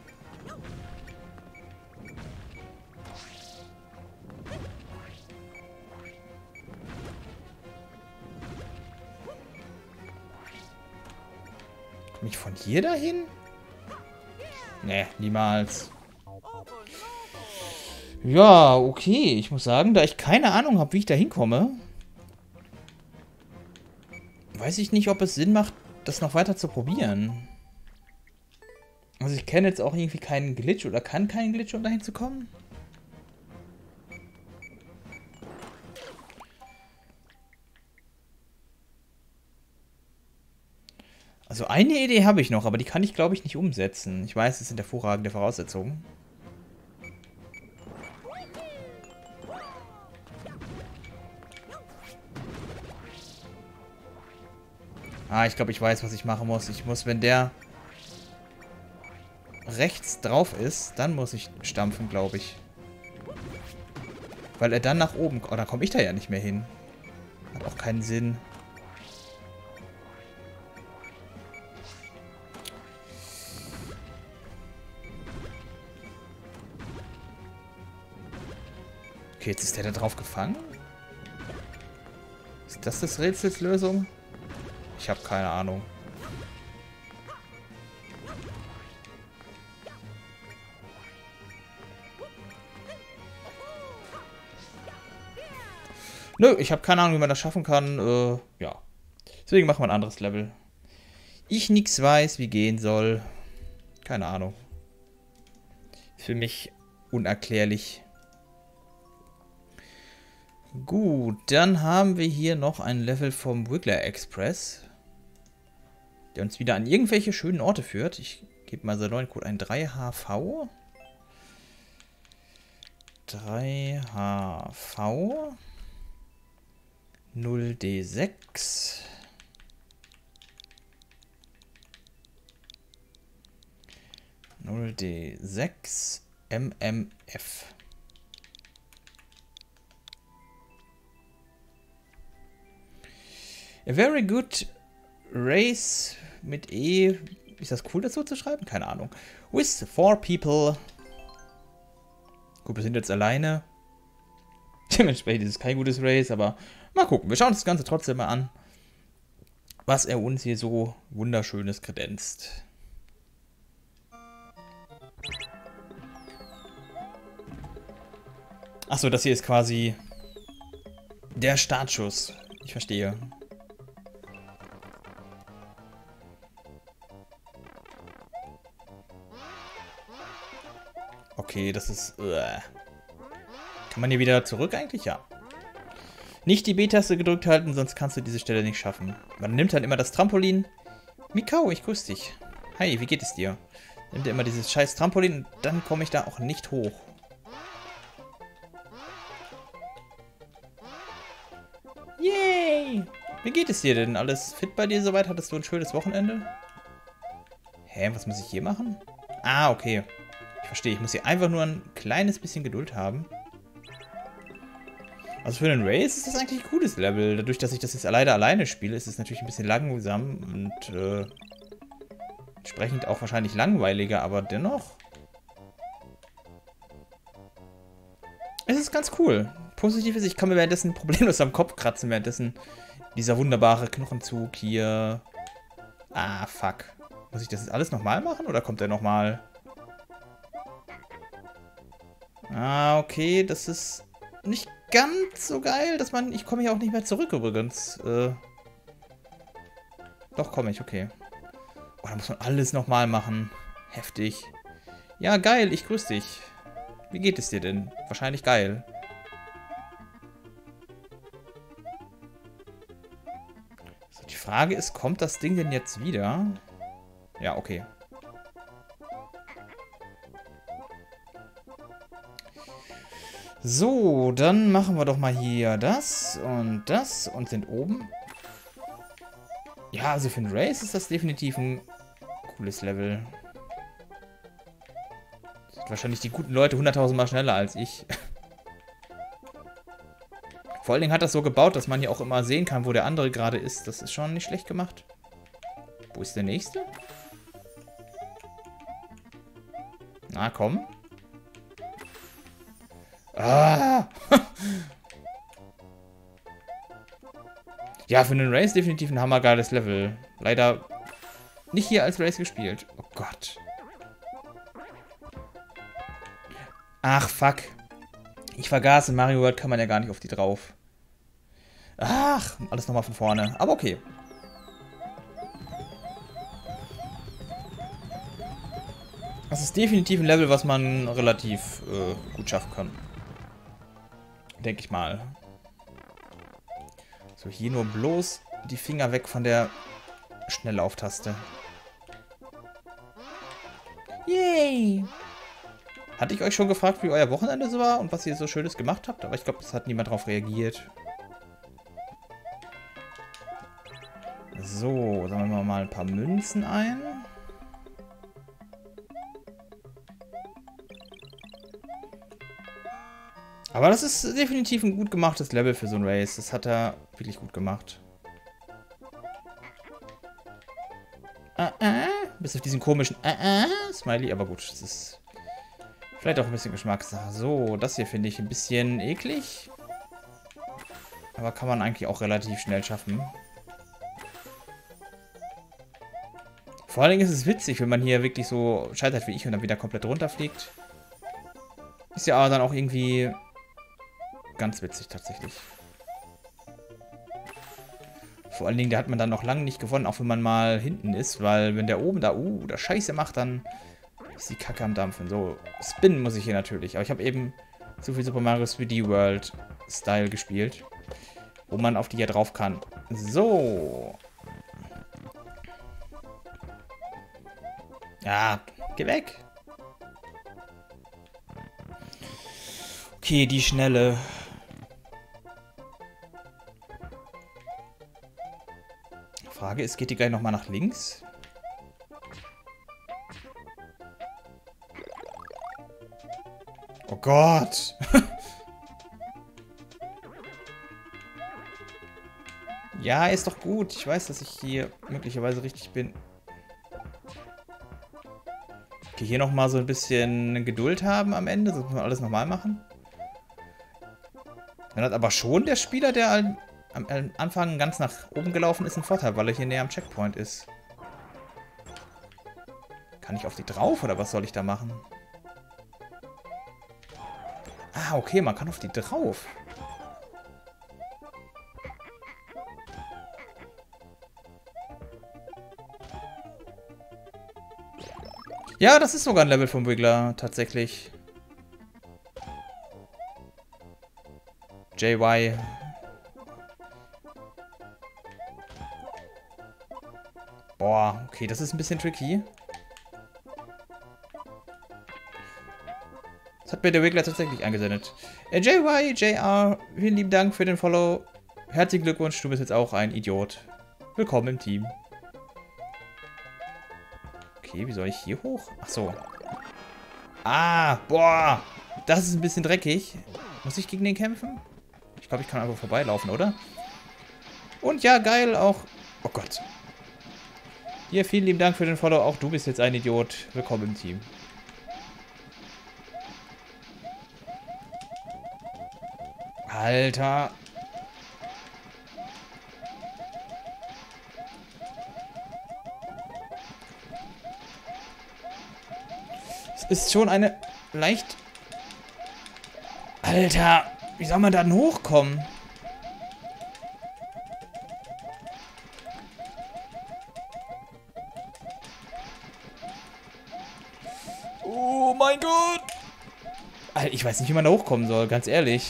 Komme ich von hier dahin? Nee, niemals. Ja, okay. Ich muss sagen, da ich keine Ahnung habe, wie ich da hinkomme, weiß ich nicht, ob es Sinn macht, das noch weiter zu probieren. Also ich kenne jetzt auch irgendwie keinen Glitch oder kann keinen Glitch, um dahin zu kommen. Also eine Idee habe ich noch, aber die kann ich, glaube ich, nicht umsetzen. Ich weiß, es sind hervorragende Voraussetzungen. Ah, ich glaube, ich weiß, was ich machen muss. Ich muss, wenn der rechts drauf ist, dann muss ich stampfen, glaube ich. Weil er dann nach oben... Oh, dann komme ich da ja nicht mehr hin. Hat auch keinen Sinn. Okay, jetzt ist der da drauf gefangen. Ist das das Rätsels Lösung? Ich habe keine Ahnung. Nö, ich habe keine Ahnung, wie man das schaffen kann. Äh, ja. Deswegen machen wir ein anderes Level. Ich nix weiß, wie gehen soll. Keine Ahnung. Für mich unerklärlich. Gut, dann haben wir hier noch ein Level vom Wiggler Express, der uns wieder an irgendwelche schönen Orte führt. Ich gebe mal so neuen Code ein. drei H V. drei H V. null D sechs. null D sechs M M F. A very good race mit E. Ist das cool, das so zu schreiben? Keine Ahnung. With four people. Gut, wir sind jetzt alleine. Dementsprechend ist es kein gutes Race, aber mal gucken. Wir schauen uns das Ganze trotzdem mal an, was er uns hier so wunderschönes kredenzt. Achso, das hier ist quasi der Startschuss. Ich verstehe. Okay, das ist... Uh. Kann man hier wieder zurück eigentlich? Ja. Nicht die B-Taste gedrückt halten, sonst kannst du diese Stelle nicht schaffen. Man nimmt halt immer das Trampolin. Mikau, ich grüße dich. Hi, wie geht es dir? Nimmt er immer dieses scheiß Trampolin und dann komme ich da auch nicht hoch. Yay! Wie geht es dir denn? Alles fit bei dir soweit? Hattest du ein schönes Wochenende? Hä, was muss ich hier machen? Ah, okay. Ich verstehe, ich muss hier einfach nur ein kleines bisschen Geduld haben. Also für einen Race ist das eigentlich ein cooles Level. Dadurch, dass ich das jetzt leider alleine spiele, ist es natürlich ein bisschen langsam und äh, entsprechend auch wahrscheinlich langweiliger, aber dennoch. Es ist ganz cool. Positiv ist, ich kann mir währenddessen problemlos am Kopf kratzen, währenddessen dieser wunderbare Knochenzug hier. Ah, fuck. Muss ich das jetzt alles nochmal machen oder kommt der nochmal? Ah, okay, das ist nicht ganz so geil, dass man... Ich komme hier auch nicht mehr zurück übrigens. Äh, doch, komme ich, okay. Oh, da muss man alles nochmal machen. Heftig. Ja, geil, ich grüße dich. Wie geht es dir denn? Wahrscheinlich geil. So, die Frage ist, kommt das Ding denn jetzt wieder? Ja, okay. So, dann machen wir doch mal hier das und das und sind oben. Ja, also für ein Race ist das definitiv ein cooles Level. Sind wahrscheinlich die guten Leute hunderttausend Mal schneller als ich. Vor allen Dingen hat das so gebaut, dass man hier auch immer sehen kann, wo der andere gerade ist. Das ist schon nicht schlecht gemacht. Wo ist der nächste? Na, komm. Ah! Ja, für einen Race definitiv ein hammergeiles Level. Leider nicht hier als Race gespielt. Oh Gott. Ach, fuck. Ich vergaß, in Mario World kann man ja gar nicht auf die drauf. Ach, alles nochmal von vorne. Aber okay. Das ist definitiv ein Level, was man relativ äh, gut schaffen kann. Denke ich mal. So, hier nur bloß die Finger weg von der Schnelllauftaste. Yay! Hatte ich euch schon gefragt, wie euer Wochenende so war und was ihr so Schönes gemacht habt? Aber ich glaube, es hat niemand darauf reagiert. So, sammeln wir mal ein paar Münzen ein. Aber das ist definitiv ein gut gemachtes Level für so ein Race. Das hat er wirklich gut gemacht. Ah, ah. Bis auf diesen komischen ah, ah, Smiley. Aber gut, das ist vielleicht auch ein bisschen Geschmackssache. So, das hier finde ich ein bisschen eklig. Aber kann man eigentlich auch relativ schnell schaffen. Vor allen Dingen ist es witzig, wenn man hier wirklich so scheitert wie ich und dann wieder komplett runterfliegt. Ist ja aber dann auch irgendwie... ganz witzig tatsächlich. Vor allen Dingen, da hat man dann noch lange nicht gewonnen, auch wenn man mal hinten ist, weil wenn der oben da, uh, da Scheiße macht, dann ist die Kacke am Dampfen. So, spinnen muss ich hier natürlich. Aber ich habe eben so viel Super Mario drei D World Style gespielt, wo man auf die hier drauf kann. So. Ja, geh weg. Okay, die Schnelle. Frage ist, geht die gleich nochmal nach links? Oh Gott! Ja, ist doch gut. Ich weiß, dass ich hier möglicherweise richtig bin. Okay, hier nochmal so ein bisschen Geduld haben am Ende. Sonst muss man alles nochmal machen. Dann hat aber schon der Spieler, der am Anfang ganz nach oben gelaufen ist, einen Vorteil, weil er hier näher am Checkpoint ist. Kann ich auf die drauf oder was soll ich da machen? Ah, okay, man kann auf die drauf. Ja, das ist sogar ein Level vom Wiggler, tatsächlich. J Y. Boah, okay, das ist ein bisschen tricky. Das hat mir der Wiggler tatsächlich eingesendet. Äh, J Y, J R, vielen lieben Dank für den Follow. Herzlichen Glückwunsch, du bist jetzt auch ein Idiot. Willkommen im Team. Okay, wie soll ich hier hoch? Ach so. Ah, boah. Das ist ein bisschen dreckig. Muss ich gegen den kämpfen? Ich glaube, ich kann einfach vorbeilaufen, oder? Und ja, geil, auch... Oh Gott. Hier, vielen lieben Dank für den Follow. Auch du bist jetzt ein Idiot. Willkommen im Team. Alter. Es ist schon eine leicht... Alter, wie soll man da denn hochkommen? Oh mein Gott! Alter, ich weiß nicht, wie man da hochkommen soll, ganz ehrlich.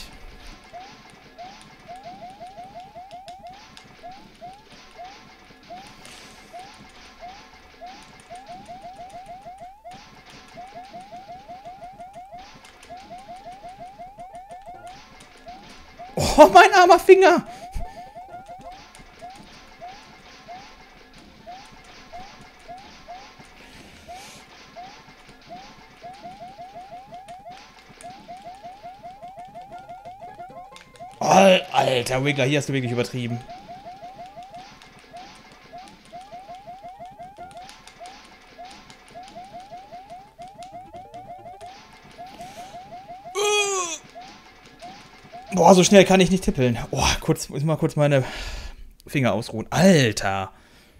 Oh, mein armer Finger! Oh, Alter, Wiggler, hier hast du wirklich übertrieben. Boah, so schnell kann ich nicht tippeln. Oh, kurz, muss mal kurz meine Finger ausruhen. Alter.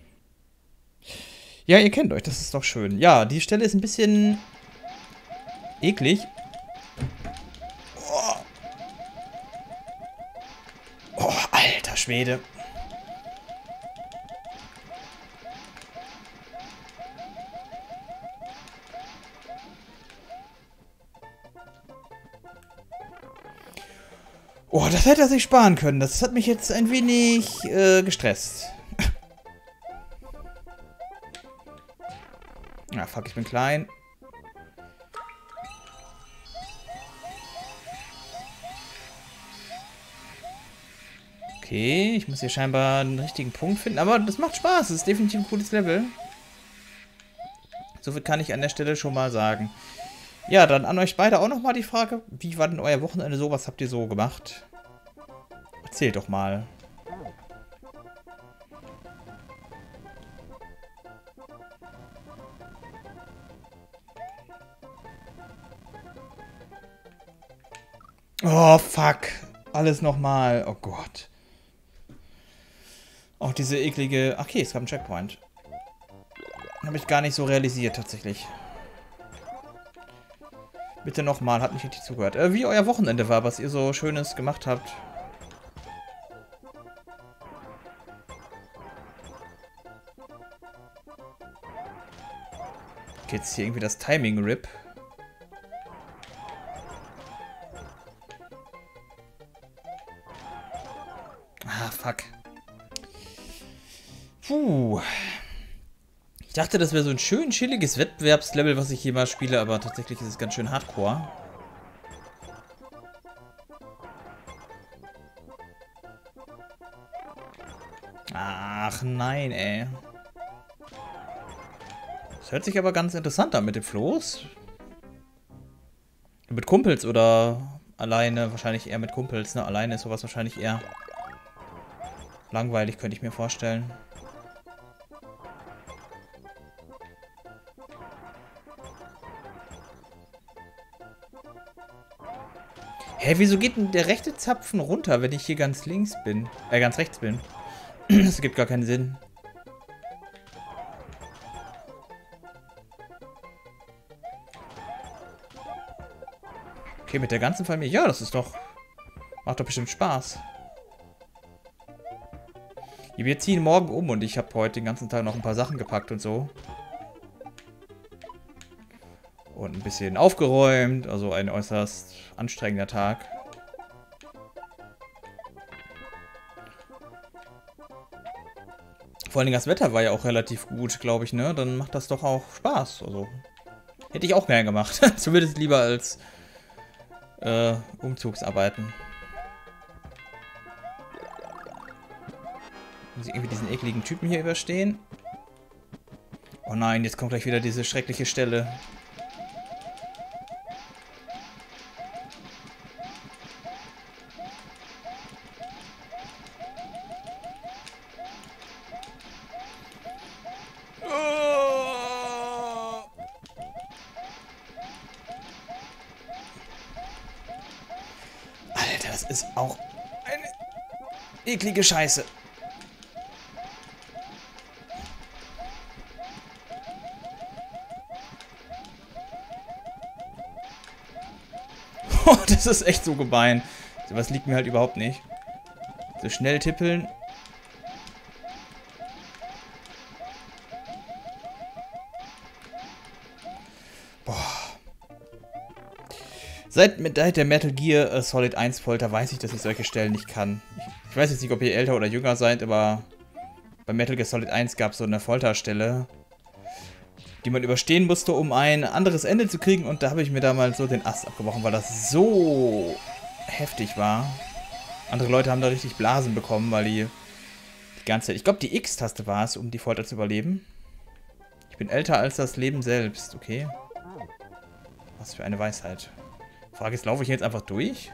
Ja, ihr kennt euch, das ist doch schön. Ja, die Stelle ist ein bisschen eklig. Oh, oh alter Schwede. Oh, das hätte er sich sparen können. Das hat mich jetzt ein wenig äh, gestresst. Ah, fuck, ich bin klein. Okay, ich muss hier scheinbar einen richtigen Punkt finden. Aber das macht Spaß. Das ist definitiv ein cooles Level. So viel kann ich an der Stelle schon mal sagen. Ja, dann an euch beide auch nochmal die Frage. Wie war denn euer Wochenende so? Was habt ihr so gemacht? Erzählt doch mal. Oh, fuck. Alles nochmal. Oh Gott. Auch diese eklige... Ach, okay, es gab einen Checkpoint. Habe ich gar nicht so realisiert, tatsächlich. Bitte nochmal, hat nicht richtig zugehört. Äh, wie euer Wochenende war, was ihr so Schönes gemacht habt. Okay, jetzt hier irgendwie das Timing-Rip. Ah, fuck. Puh. Ich dachte, das wäre so ein schön chilliges Wettbewerbslevel, was ich hier mal spiele, aber tatsächlich ist es ganz schön hardcore. Ach nein, ey. Das hört sich aber ganz interessant an mit dem Floß. Mit Kumpels oder alleine? Wahrscheinlich eher mit Kumpels, ne? Alleine ist sowas wahrscheinlich eher langweilig, könnte ich mir vorstellen. Hä, wieso geht denn der rechte Zapfen runter, wenn ich hier ganz links bin? Äh, ganz rechts bin. Das gibt gar keinen Sinn. Okay, mit der ganzen Familie. Ja, das ist doch... Macht doch bestimmt Spaß. Wir ziehen morgen um und ich habe heute den ganzen Tag noch ein paar Sachen gepackt und so. Und ein bisschen aufgeräumt. Also ein äußerst anstrengender Tag. Vor allem das Wetter war ja auch relativ gut, glaube ich, ne? Dann macht das doch auch Spaß. Also hätte ich auch gern gemacht. Zumindest lieber als äh, Umzugsarbeiten. Muss ich irgendwie diesen ekligen Typen hier überstehen? Oh nein, jetzt kommt gleich wieder diese schreckliche Stelle. Alter, das ist auch eine eklige Scheiße. Oh, das ist echt so gemein. Sowas liegt mir halt überhaupt nicht. So schnell tippeln. Boah. Seit, seit der Metal Gear äh, Solid eins Folter weiß ich, dass ich solche Stellen nicht kann. Ich, ich weiß jetzt nicht, ob ihr älter oder jünger seid, aber bei Metal Gear Solid eins gab es so eine Folterstelle, die man überstehen musste, um ein anderes Ende zu kriegen. Und da habe ich mir da mal so den Ast abgebrochen, weil das so heftig war. Andere Leute haben da richtig Blasen bekommen, weil die die ganze Zeit... Ich glaube, die X-Taste war es, um die Folter zu überleben. Ich bin älter als das Leben selbst, okay. Was für eine Weisheit. Frage ist, laufe ich jetzt einfach durch?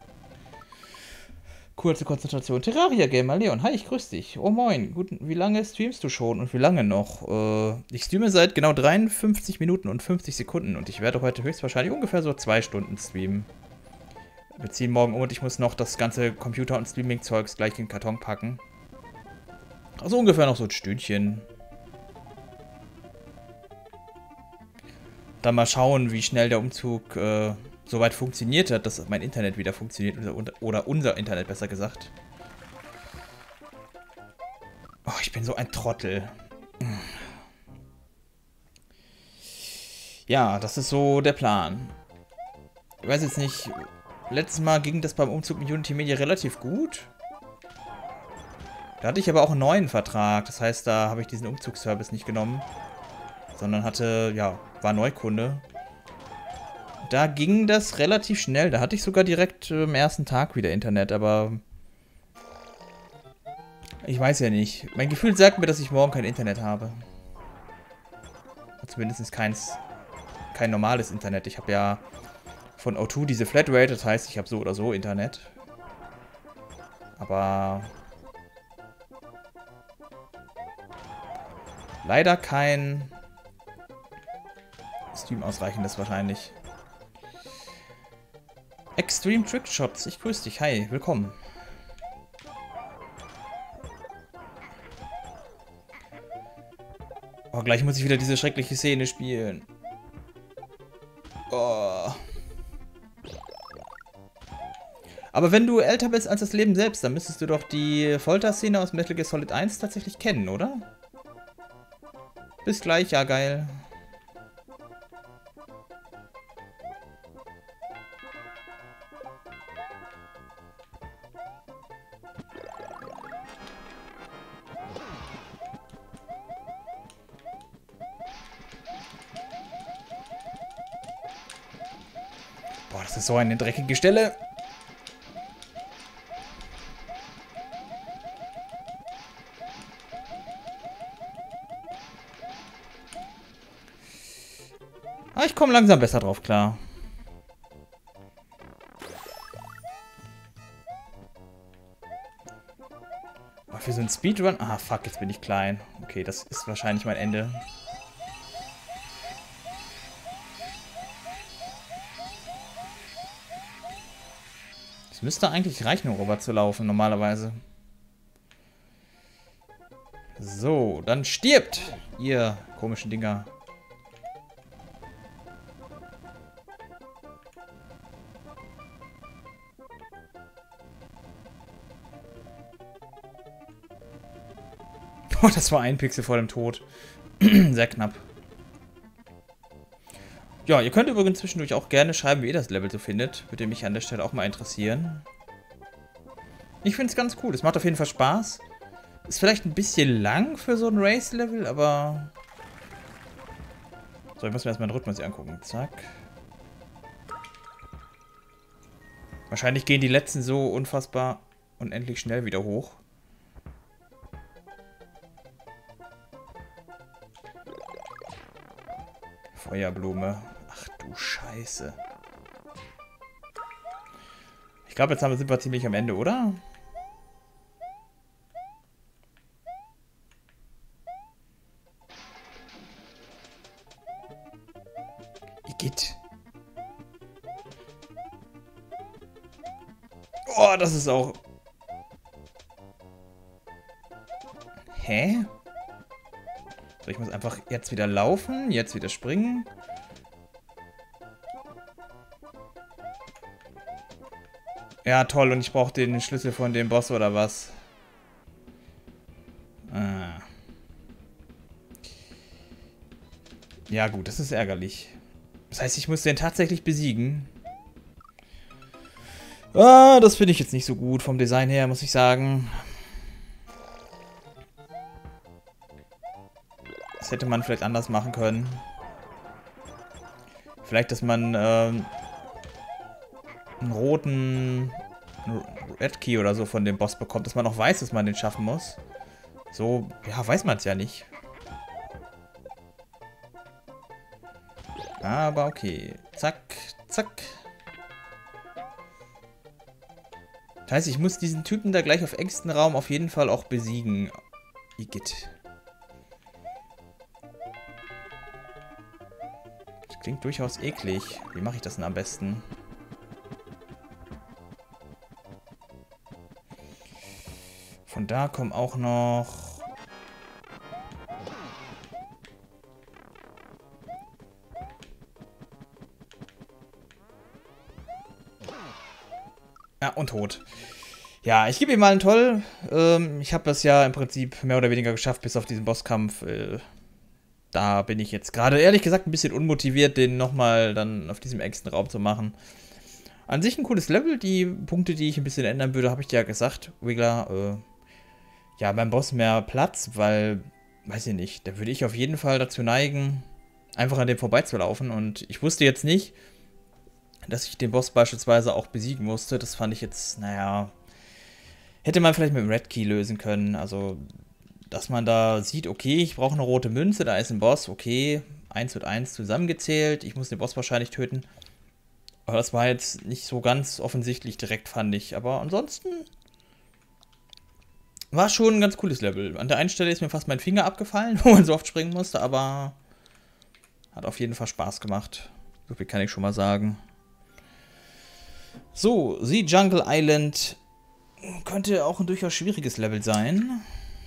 Kurze Konzentration. Terraria Gamer Leon. Hi, ich grüße dich. Oh moin. Guten, wie lange streamst du schon und wie lange noch? Äh, ich streame seit genau dreiundfünfzig Minuten und fünfzig Sekunden und ich werde heute höchstwahrscheinlich ungefähr so zwei Stunden streamen. Wir ziehen morgen um und ich muss noch das ganze Computer- und Streaming-Zeugs gleich in den Karton packen. Also ungefähr noch so ein Stündchen. Dann mal schauen, wie schnell der Umzug äh, soweit funktioniert hat, dass mein Internet wieder funktioniert. Oder, oder unser Internet, besser gesagt. Oh, ich bin so ein Trottel. Ja, das ist so der Plan. Ich weiß jetzt nicht... Letztes Mal ging das beim Umzug mit Unity Media relativ gut. Da hatte ich aber auch einen neuen Vertrag. Das heißt, da habe ich diesen Umzugsservice nicht genommen. Sondern hatte, ja, war Neukunde. Da ging das relativ schnell. Da hatte ich sogar direkt äh, am ersten Tag wieder Internet, aber... Ich weiß ja nicht. Mein Gefühl sagt mir, dass ich morgen kein Internet habe. Zumindest keins, kein normales Internet. Ich habe ja... von O zwei diese Flatrate, das heißt, ich habe so oder so Internet. Aber leider kein Stream ausreichendes wahrscheinlich. Extreme Trickshots, ich grüße dich. Hi, willkommen. Oh, gleich muss ich wieder diese schreckliche Szene spielen. Oh. Aber wenn du älter bist als das Leben selbst, dann müsstest du doch die Folterszene aus Metal Gear Solid eins tatsächlich kennen, oder? Bis gleich, ja geil. Boah, das ist so eine dreckige Stelle. Ah, ich komme langsam besser drauf klar. Oh, für so einen Speedrun... Ah, fuck, jetzt bin ich klein. Okay, das ist wahrscheinlich mein Ende. Es müsste eigentlich reichen, um rüber zu laufen, normalerweise. So, dann stirbt, ihr komischen Dinger. Oh, das war ein Pixel vor dem Tod. Sehr knapp. Ja, ihr könnt übrigens zwischendurch auch gerne schreiben, wie ihr das Level so findet. Würde mich an der Stelle auch mal interessieren. Ich finde es ganz cool. Es macht auf jeden Fall Spaß. Ist vielleicht ein bisschen lang für so ein Race-Level, aber... So, ich muss mir erstmal den Rhythmus angucken. Zack. Wahrscheinlich gehen die letzten so unfassbar unendlich schnell wieder hoch. Feuerblume. Ach du Scheiße. Ich glaube, jetzt haben wir, sind wir ziemlich am Ende, oder? Igitt. Oh, das ist auch... Hä? So, ich muss einfach jetzt wieder laufen, jetzt wieder springen. Ja, toll. Und ich brauche den Schlüssel von dem Boss oder was? Ah. Ja gut, das ist ärgerlich. Das heißt, ich muss den tatsächlich besiegen. Ah, das finde ich jetzt nicht so gut vom Design her, muss ich sagen. Das hätte man vielleicht anders machen können. Vielleicht, dass man ähm, einen roten Red Key oder so von dem Boss bekommt, dass man auch weiß, dass man den schaffen muss. So, ja, weiß man es ja nicht. Aber okay. Zack, zack. Das heißt, ich muss diesen Typen da gleich auf engstem Raum auf jeden Fall auch besiegen. Igitt. Das klingt durchaus eklig. Wie mache ich das denn am besten? Von da kommen auch noch... Ja, und tot. Ja, ich gebe ihm mal einen Toll. Ähm, ich habe das ja im Prinzip mehr oder weniger geschafft, bis auf diesen Bosskampf. Äh, da bin ich jetzt gerade, ehrlich gesagt, ein bisschen unmotiviert, den nochmal dann auf diesem engsten Raum zu machen. An sich ein cooles Level. Die Punkte, die ich ein bisschen ändern würde, habe ich dir ja gesagt. Wiggler, äh, ja, beim Boss mehr Platz, weil, weiß ich nicht, da würde ich auf jeden Fall dazu neigen, einfach an dem vorbeizulaufen. Und ich wusste jetzt nicht, dass ich den Boss beispielsweise auch besiegen musste. Das fand ich jetzt, naja, hätte man vielleicht mit dem Red Key lösen können. Also, dass man da sieht, okay, ich brauche eine rote Münze, da ist ein Boss, okay, eins und eins zusammengezählt, ich muss den Boss wahrscheinlich töten. Aber das war jetzt nicht so ganz offensichtlich direkt, fand ich. Aber ansonsten war schon ein ganz cooles Level. An der einen Stelle ist mir fast mein Finger abgefallen, wo man so oft springen musste, aber hat auf jeden Fall Spaß gemacht. So viel kann ich schon mal sagen. So, The Jungle Island könnte auch ein durchaus schwieriges Level sein.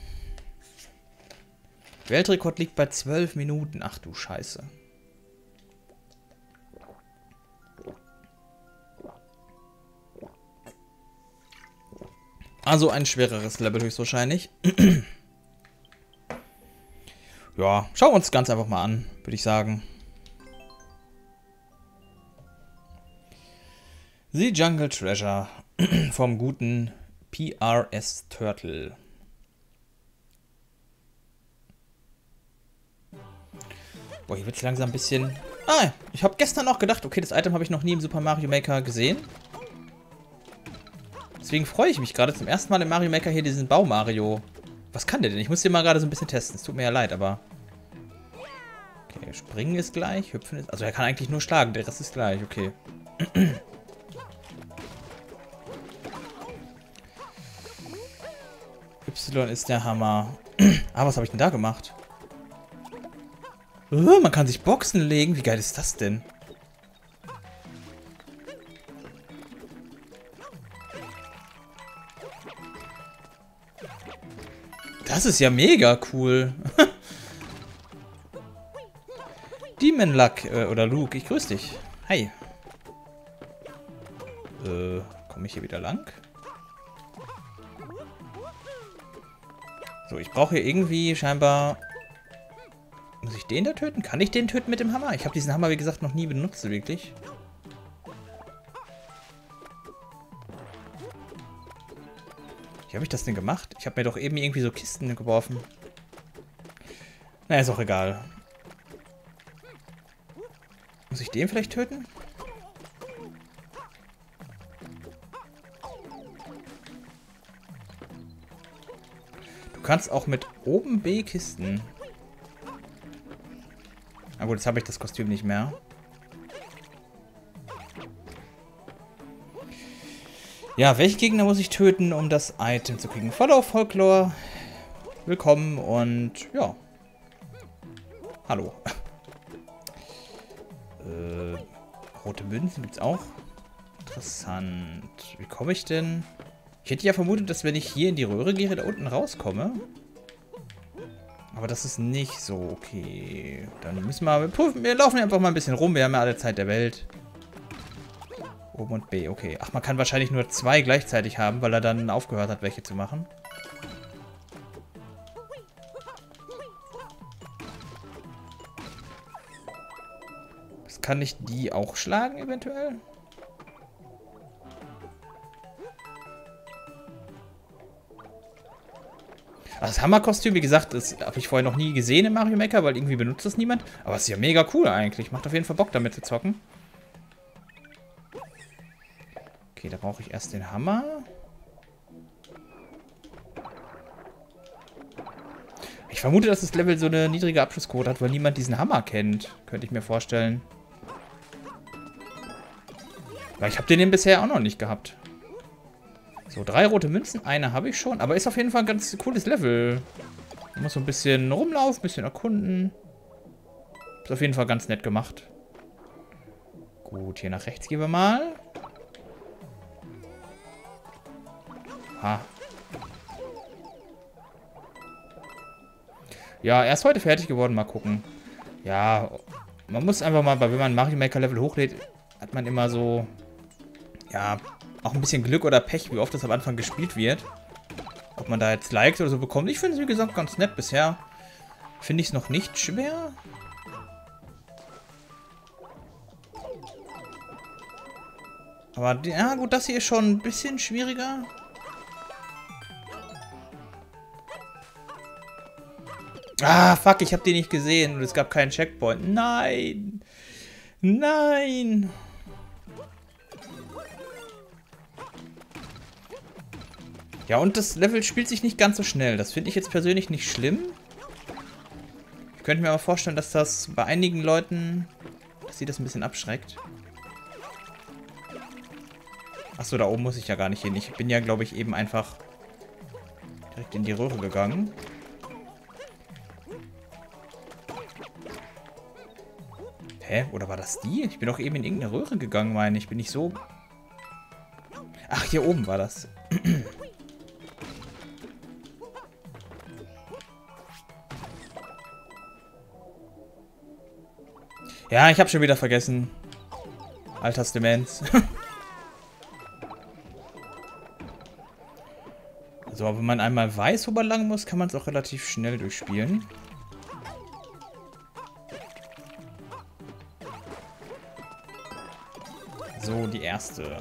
Weltrekord liegt bei zwölf Minuten. Ach du Scheiße. Also ein schwereres Level höchstwahrscheinlich. Ja, schauen wir uns ganz einfach mal an, würde ich sagen. The Jungle Treasure vom guten P R S Turtle. Boah, hier wird es langsam ein bisschen Ah, ich habe gestern auch gedacht, okay, das Item habe ich noch nie im Super Mario Maker gesehen. Deswegen freue ich mich gerade zum ersten Mal im Mario Maker hier diesen Bau-Mario. Was kann der denn? Ich muss den mal gerade so ein bisschen testen. Es tut mir ja leid, aber... Okay, springen ist gleich, hüpfen ist... Also er kann eigentlich nur schlagen, der Rest ist gleich, okay. Y ist der Hammer. Ah, was habe ich denn da gemacht? Oh, man kann sich Boxen legen. Wie geil ist das denn? Das ist ja mega cool. Demon Luck, äh, oder Luke, ich grüße dich. Hi. Äh, komme ich hier wieder lang? So, ich brauche hier irgendwie scheinbar... Muss ich den da töten? Kann ich den töten mit dem Hammer? Ich habe diesen Hammer, wie gesagt, noch nie benutzt, wirklich. Wie habe ich das denn gemacht? Ich habe mir doch eben irgendwie so Kisten geworfen. Na, ist auch egal. Muss ich den vielleicht töten? Du kannst auch mit oben B Kisten. Na gut, jetzt habe ich das Kostüm nicht mehr. Ja, welche Gegner muss ich töten, um das Item zu kriegen? Follow Folklore. Willkommen und ja. Hallo. äh, rote Münzen gibt's auch. Interessant. Wie komme ich denn? Ich hätte ja vermutet, dass wenn ich hier in die Röhre gehe, da unten rauskomme. Aber das ist nicht so. Okay. Dann müssen wir... Wir, prüfen, wir laufen einfach mal ein bisschen rum. Wir haben ja alle Zeit der Welt. Oben und B. Okay. Ach, man kann wahrscheinlich nur zwei gleichzeitig haben, weil er dann aufgehört hat, welche zu machen. Das kann ich die auch schlagen, eventuell? Also das Hammerkostüm, wie gesagt, das habe ich vorher noch nie gesehen im Mario Maker, weil irgendwie benutzt das niemand. Aber es ist ja mega cool eigentlich. Macht auf jeden Fall Bock, damit zu zocken. Okay, da brauche ich erst den Hammer. Ich vermute, dass das Level so eine niedrige Abschlussquote hat, weil niemand diesen Hammer kennt. Könnte ich mir vorstellen. Weil ich habe den bisher auch noch nicht gehabt. So, drei rote Münzen, eine habe ich schon. Aber ist auf jeden Fall ein ganz cooles Level. Man muss so ein bisschen rumlaufen, ein bisschen erkunden. Ist auf jeden Fall ganz nett gemacht. Gut, hier nach rechts gehen wir mal. Ha. Ja, er ist heute fertig geworden. Mal gucken. Ja, man muss einfach mal, wenn man Mario Maker Level hochlädt, hat man immer so... Ja... Auch ein bisschen Glück oder Pech, wie oft das am Anfang gespielt wird. Ob man da jetzt Likes oder so bekommt. Ich finde es, wie gesagt, ganz nett bisher. Finde ich es noch nicht schwer. Aber, ja gut, das hier ist schon ein bisschen schwieriger. Ah, fuck, ich habe die nicht gesehen. Und es gab keinen Checkpoint. Nein. Nein. Ja, und das Level spielt sich nicht ganz so schnell. Das finde ich jetzt persönlich nicht schlimm. Ich könnte mir aber vorstellen, dass das bei einigen Leuten, dass sie das ein bisschen abschreckt. Achso, da oben muss ich ja gar nicht hin. Ich bin ja, glaube ich, eben einfach direkt in die Röhre gegangen. Hä? Oder war das die? Ich bin doch eben in irgendeine Röhre gegangen, meine ich. Bin ich so... Ach, hier oben war das. Ja, ich habe schon wieder vergessen. Altersdemenz. So, aber wenn man einmal weiß, wo man lang muss, kann man es auch relativ schnell durchspielen. So, die erste.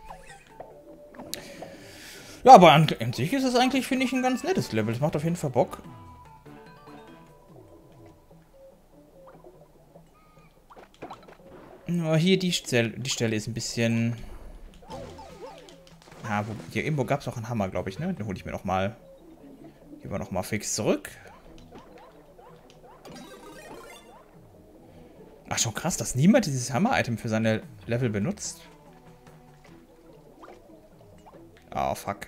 Ja, aber an, an sich ist es eigentlich, finde ich, ein ganz nettes Level. Es macht auf jeden Fall Bock. Nur hier die Stelle, die Stelle ist ein bisschen... Ja, wo, hier irgendwo gab es auch einen Hammer, glaube ich, ne? Den hole ich mir nochmal. Gehen wir nochmal fix zurück. Ach, schon krass, dass niemand dieses Hammer-Item für seine Level benutzt. Oh, fuck.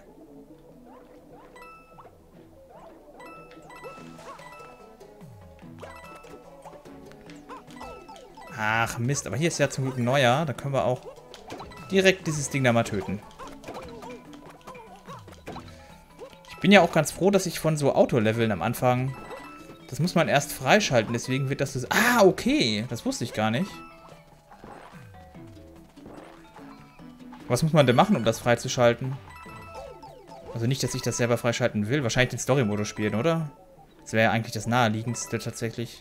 Ach, Mist. Aber hier ist ja zum Glück ein neuer. Da können wir auch direkt dieses Ding da mal töten. Ich bin ja auch ganz froh, dass ich von so Autoleveln am Anfang... Das muss man erst freischalten. Deswegen wird das... das ah, okay. Das wusste ich gar nicht. Was muss man denn machen, um das freizuschalten? Also nicht, dass ich das selber freischalten will. Wahrscheinlich den Story-Modus spielen, oder? Das wäre ja eigentlich das naheliegendste tatsächlich.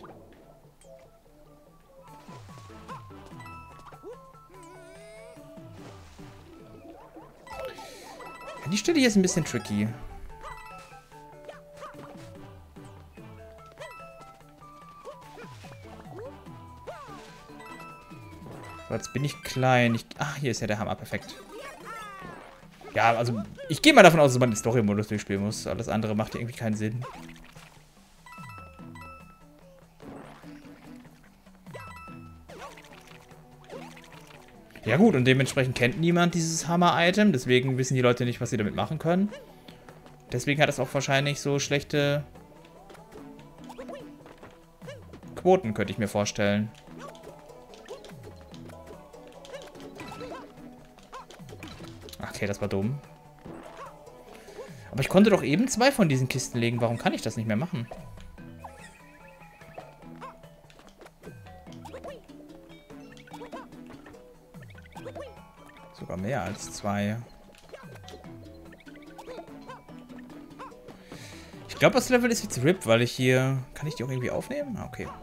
Ja, die Stelle hier ist ein bisschen tricky. So, jetzt bin ich klein. Ich, ach, hier ist ja der Hammer. Perfekt. Ja, also ich gehe mal davon aus, dass man den Story-Modus durchspielen muss. Alles andere macht irgendwie keinen Sinn. Ja gut, und dementsprechend kennt niemand dieses Hammer-Item. Deswegen wissen die Leute nicht, was sie damit machen können. Deswegen hat es auch wahrscheinlich so schlechte Quoten, könnte ich mir vorstellen. Okay, das war dumm. Aber ich konnte doch eben zwei von diesen Kisten legen. Warum kann ich das nicht mehr machen? Sogar mehr als zwei. Ich glaube, das Level ist jetzt R I P, weil ich hier... Kann ich die auch irgendwie aufnehmen? Ah, okay.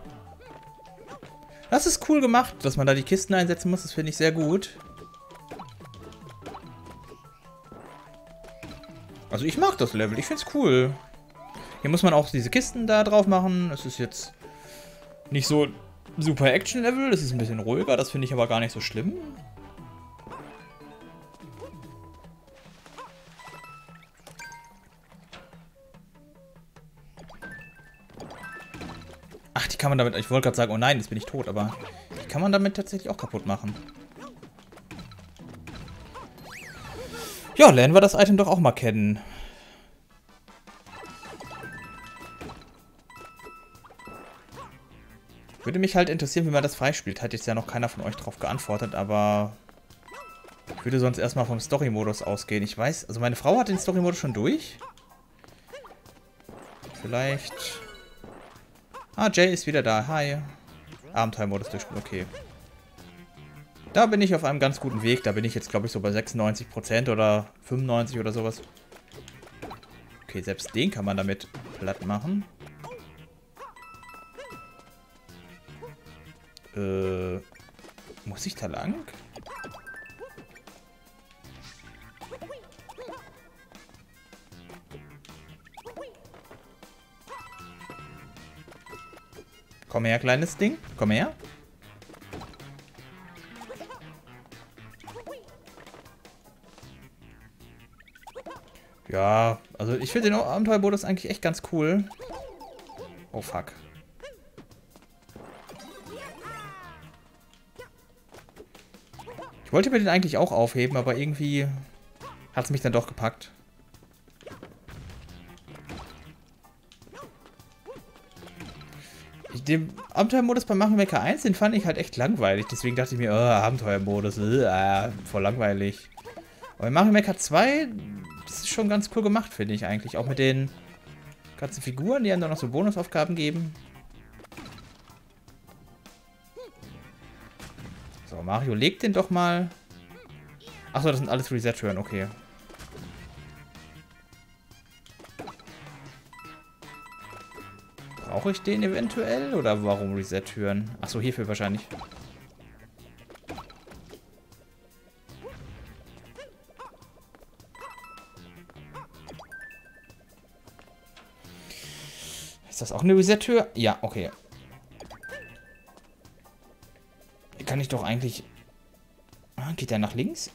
Das ist cool gemacht, dass man da die Kisten einsetzen muss. Das finde ich sehr gut. Also ich mag das Level. Ich finde es cool. Hier muss man auch diese Kisten da drauf machen. Es ist jetzt nicht so super Action-Level. Es ist ein bisschen ruhiger. Das finde ich aber gar nicht so schlimm. Ach, die kann man damit... Ich wollte gerade sagen, oh nein, jetzt bin ich tot. Aber die kann man damit tatsächlich auch kaputt machen. Ja, lernen wir das Item doch auch mal kennen. Würde mich halt interessieren, wie man das freispielt. Hat jetzt ja noch keiner von euch drauf geantwortet, aber ich würde sonst erstmal vom Story-Modus ausgehen. Ich weiß, also meine Frau hat den Story-Modus schon durch. Vielleicht... Ah, Jay ist wieder da. Hi. Abenteuermodus durchspielen, okay. Da bin ich auf einem ganz guten Weg. Da bin ich jetzt, glaube ich, so bei sechsundneunzig Prozent oder fünfundneunzig oder sowas. Okay, selbst den kann man damit platt machen. Äh, muss ich da lang? Komm her, kleines Ding. Komm her. Ja, also ich finde den Abenteuermodus eigentlich echt ganz cool. Oh, fuck. Ich wollte mir den eigentlich auch aufheben, aber irgendwie hat es mich dann doch gepackt. Den Abenteuermodus bei Mario Maker eins, den fand ich halt echt langweilig. Deswegen dachte ich mir, oh, Abenteuermodus, äh, voll langweilig. Aber in Mario Maker zwei, das ist schon ganz cool gemacht, finde ich eigentlich. Auch mit den ganzen Figuren, die einem dann noch so Bonusaufgaben geben. So, Mario, leg den doch mal. Achso, das sind alles Reset-Türen, okay. Brauche ich den eventuell? Oder warum Reset-Türen? Achso, hierfür wahrscheinlich. Ist das auch eine Reset-Tür? Ja, okay. kann ich doch eigentlich... Ah, geht der nach links?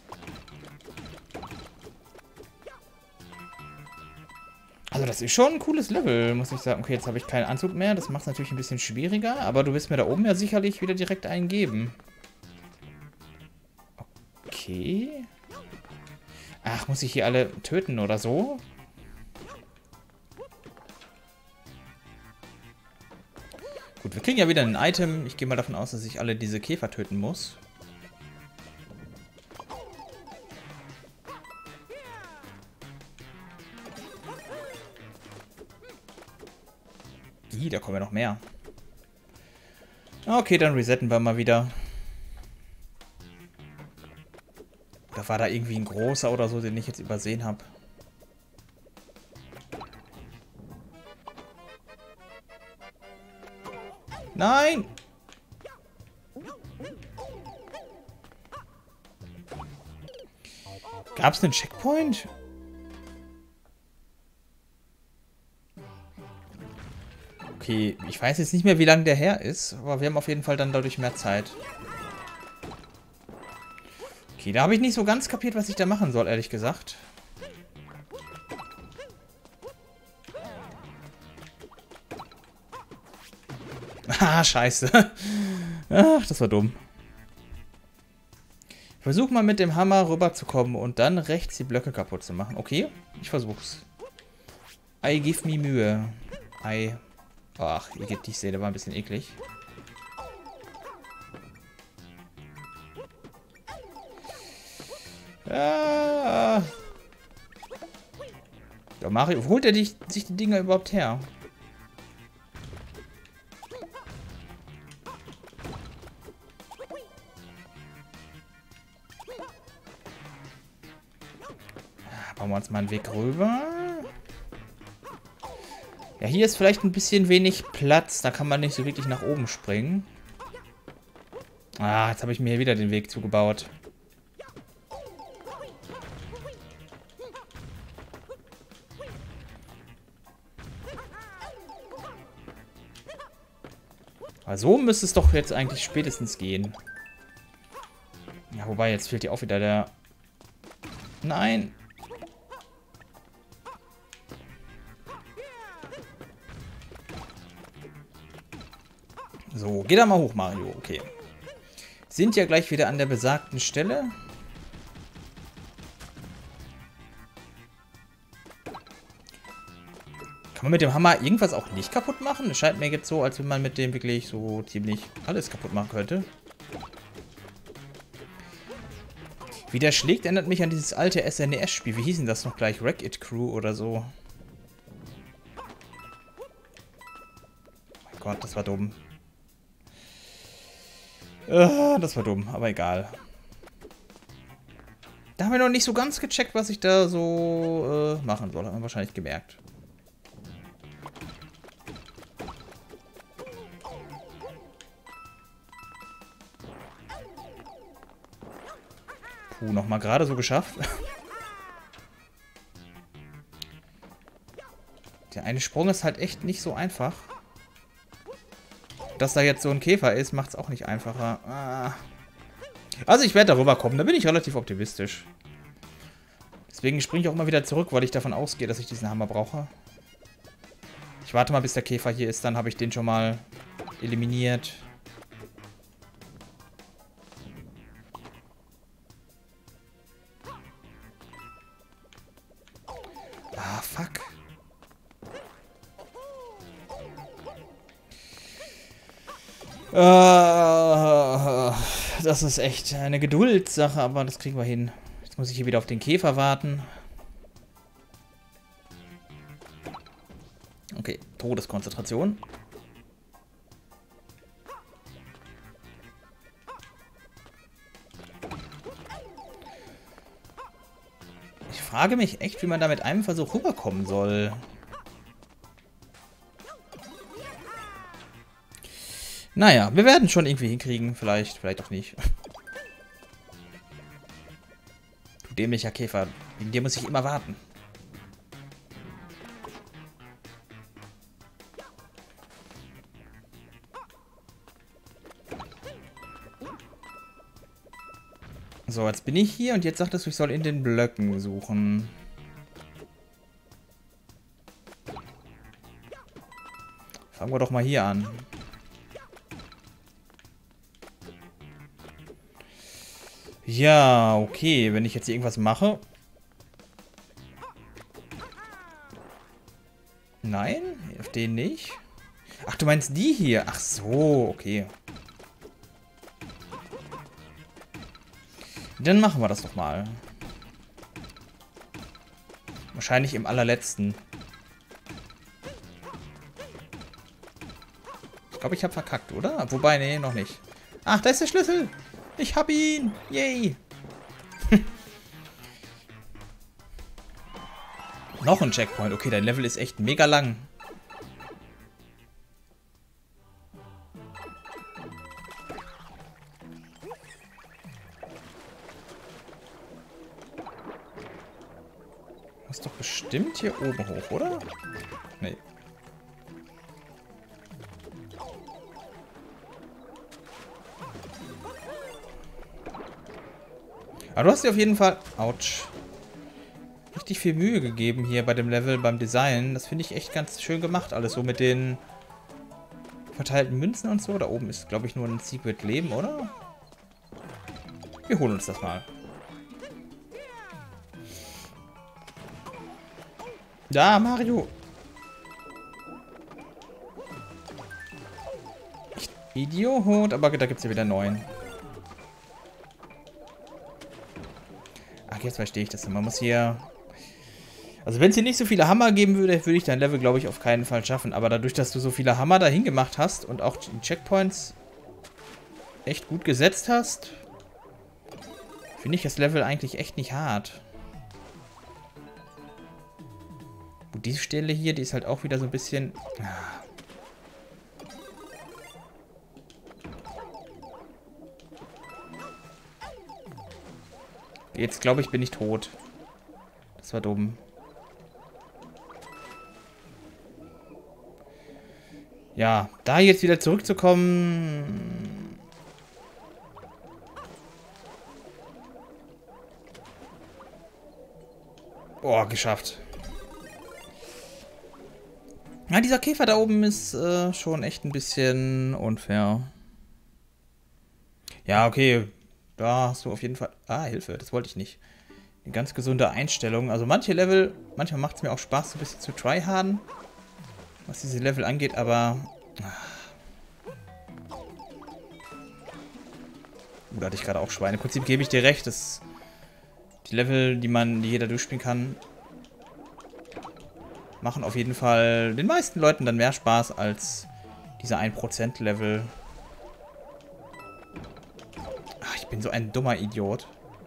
Also das ist schon ein cooles Level, muss ich sagen. Okay, jetzt habe ich keinen Anzug mehr. Das macht es natürlich ein bisschen schwieriger. Aber du wirst mir da oben ja sicherlich wieder direkt einen geben. Okay. Ach, muss ich hier alle töten oder so? Gut, wir kriegen ja wieder ein Item. Ich gehe mal davon aus, dass ich alle diese Käfer töten muss. Ih, da kommen ja noch mehr. Okay, dann resetten wir mal wieder. Da war da irgendwie ein großer oder so, den ich jetzt übersehen habe. Nein! Gab es einen Checkpoint? Okay, ich weiß jetzt nicht mehr, wie lange der her ist, aber wir haben auf jeden Fall dann dadurch mehr Zeit. Okay, da habe ich nicht so ganz kapiert, was ich da machen soll, ehrlich gesagt. Ah, scheiße. Ach, das war dumm. Versuch mal mit dem Hammer rüberzukommen und dann rechts die Blöcke kaputt zu machen. Okay, ich versuch's. I give me Mühe. I... Ach, ihr geht die Szene, war ein bisschen eklig. Ah. Ja, Mario, wo holt er dich, sich die Dinger überhaupt her? Bauen wir uns mal einen Weg rüber. Ja, hier ist vielleicht ein bisschen wenig Platz. Da kann man nicht so wirklich nach oben springen. Ah, jetzt habe ich mir hier wieder den Weg zugebaut. Aber so müsste es doch jetzt eigentlich spätestens gehen. Ja, wobei, jetzt fehlt hier auch wieder der... Nein! So, geh da mal hoch, Mario. Okay. Sind ja gleich wieder an der besagten Stelle. Kann man mit dem Hammer irgendwas auch nicht kaputt machen? Es scheint mir jetzt so, als wenn man mit dem wirklich so ziemlich alles kaputt machen könnte. Wie der schlägt, erinnert mich an dieses alte S N E S-Spiel. Wie hieß denn das noch gleich? Wreck-It Crew oder so. Oh mein Gott, das war dumm. Uh, das war dumm, aber egal. Da haben wir noch nicht so ganz gecheckt, was ich da so äh, machen soll. Haben wir wahrscheinlich gemerkt. Puh, nochmal gerade so geschafft. Der eine Sprung ist halt echt nicht so einfach. Dass da jetzt so ein Käfer ist, macht es auch nicht einfacher. Ah. Also ich werde darüber kommen, da bin ich relativ optimistisch. Deswegen springe ich auch mal wieder zurück, weil ich davon ausgehe, dass ich diesen Hammer brauche. Ich warte mal, bis der Käfer hier ist, dann habe ich den schon mal eliminiert. Ah, fuck. Uh, das ist echt eine Geduldssache, aber das kriegen wir hin. Jetzt muss ich hier wieder auf den Käfer warten. Okay, Todeskonzentration. Ich frage mich echt, wie man da mit einem Versuch rüberkommen soll. Naja, wir werden schon irgendwie hinkriegen. Vielleicht, vielleicht auch nicht. Du dämlicher Käfer. Wegen dir muss ich immer warten. So, jetzt bin ich hier und jetzt sagt es, ich soll in den Blöcken suchen. Fangen wir doch mal hier an. Ja, okay, wenn ich jetzt hier irgendwas mache. Nein, auf den nicht. Ach, du meinst die hier? Ach so, okay. Dann machen wir das doch mal. Wahrscheinlich im allerletzten. Ich glaube, ich habe verkackt, oder? Wobei, nee, noch nicht. Ach, da ist der Schlüssel. Ich hab ihn. Yay. Noch ein Checkpoint. Okay, dein Level ist echt mega lang. Muss doch bestimmt hier oben hoch, oder? Nee. Aber du hast dir auf jeden Fall... Autsch. Richtig viel Mühe gegeben hier bei dem Level, beim Design. Das finde ich echt ganz schön gemacht. Alles so mit den verteilten Münzen und so. Da oben ist, glaube ich, nur ein Secret Leben, oder? Wir holen uns das mal. Da, Mario. Idiot. Aber da gibt es ja wieder neun. Ach, jetzt verstehe ich das. Man muss hier... Also wenn es hier nicht so viele Hammer geben würde, würde ich dein Level, glaube ich, auf keinen Fall schaffen. Aber dadurch, dass du so viele Hammer dahin gemacht hast und auch die Checkpoints echt gut gesetzt hast, finde ich das Level eigentlich echt nicht hart. Und diese Stelle hier, die ist halt auch wieder so ein bisschen... Jetzt glaube ich, bin ich tot. Das war dumm. Ja, da jetzt wieder zurückzukommen... Oh, geschafft. Ja, dieser Käfer da oben ist äh, schon echt ein bisschen unfair. Ja, okay. Da hast du auf jeden Fall... Ah, Hilfe, das wollte ich nicht. Eine ganz gesunde Einstellung. Also manche Level, manchmal macht es mir auch Spaß, so ein bisschen zu tryharden, was diese Level angeht, aber... Uh, da hatte ich gerade auch Schweine. Im Prinzip gebe ich dir recht, dass die Level, die man, die jeder durchspielen kann, machen auf jeden Fall den meisten Leuten dann mehr Spaß als diese ein Prozent Level. Ach, ich bin so ein dummer Idiot.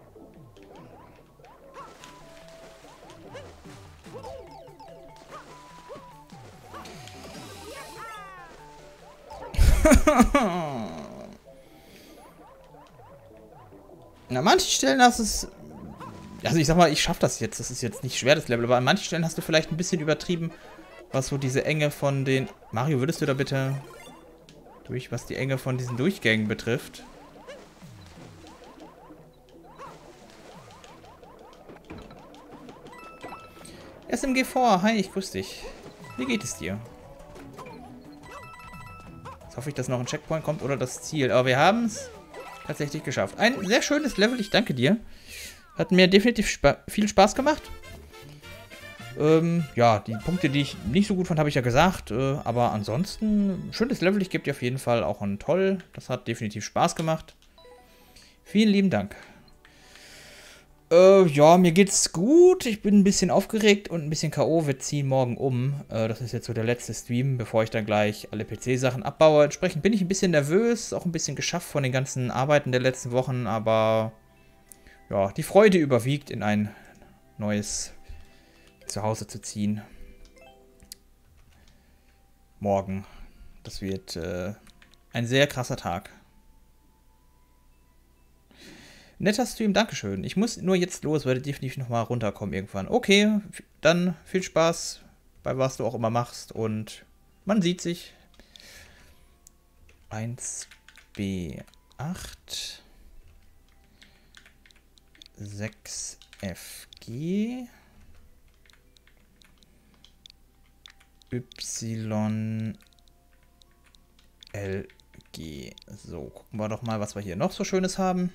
Na, an manchen Stellen hast du es... Also ich sag mal, ich schaff das jetzt. Das ist jetzt nicht schwer, das Level. Aber an manchen Stellen hast du vielleicht ein bisschen übertrieben, was so diese Enge von den... Mario, würdest du da bitte durch, was die Enge von diesen Durchgängen betrifft? S M G vier, hi, ich grüß dich. Wie geht es dir? Jetzt hoffe ich, dass noch ein Checkpoint kommt oder das Ziel. Aber wir haben es tatsächlich geschafft. Ein sehr schönes Level, ich danke dir. Hat mir definitiv spa viel Spaß gemacht. Ähm, ja, die Punkte, die ich nicht so gut fand, habe ich ja gesagt. Äh, aber ansonsten, schönes Level. Ich gebe dir auf jeden Fall auch ein Toll. Das hat definitiv Spaß gemacht. Vielen lieben Dank. Äh, ja, mir geht's gut. Ich bin ein bisschen aufgeregt und ein bisschen K O. Wir ziehen morgen um. Äh, das ist jetzt so der letzte Stream, bevor ich dann gleich alle P C-Sachen abbaue. Entsprechend bin ich ein bisschen nervös, auch ein bisschen geschafft von den ganzen Arbeiten der letzten Wochen, aber ja, die Freude überwiegt, in ein neues Zuhause zu ziehen. Morgen. Das wird äh, ein sehr krasser Tag. Netter Stream, Dankeschön. Ich muss nur jetzt los, werde definitiv nochmal runterkommen irgendwann. Okay, dann viel Spaß bei was du auch immer machst und man sieht sich. eins B acht sechs F G Y L G. So, gucken wir doch mal, was wir hier noch so Schönes haben.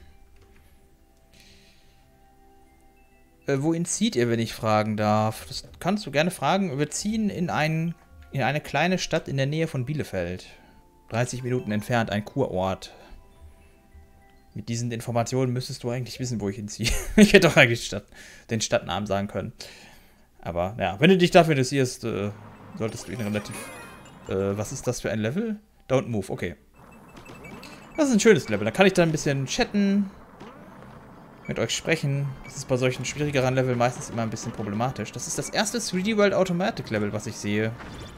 Äh, wohin zieht ihr, wenn ich fragen darf? Das kannst du gerne fragen. Wir ziehen in, ein, in eine kleine Stadt in der Nähe von Bielefeld. dreißig Minuten entfernt, ein Kurort. Mit diesen Informationen müsstest du eigentlich wissen, wo ich hinziehe. Ich hätte doch eigentlich Stadt, den Stadtnamen sagen können. Aber ja, wenn du dich dafür interessierst, äh, solltest du ihn relativ... Äh, was ist das für ein Level? Don't move, okay. Das ist ein schönes Level. Da kann ich dann ein bisschen chatten, mit euch sprechen. Das ist bei solchen schwierigeren Leveln meistens immer ein bisschen problematisch. Das ist das erste drei D World Automatic Level, was ich sehe.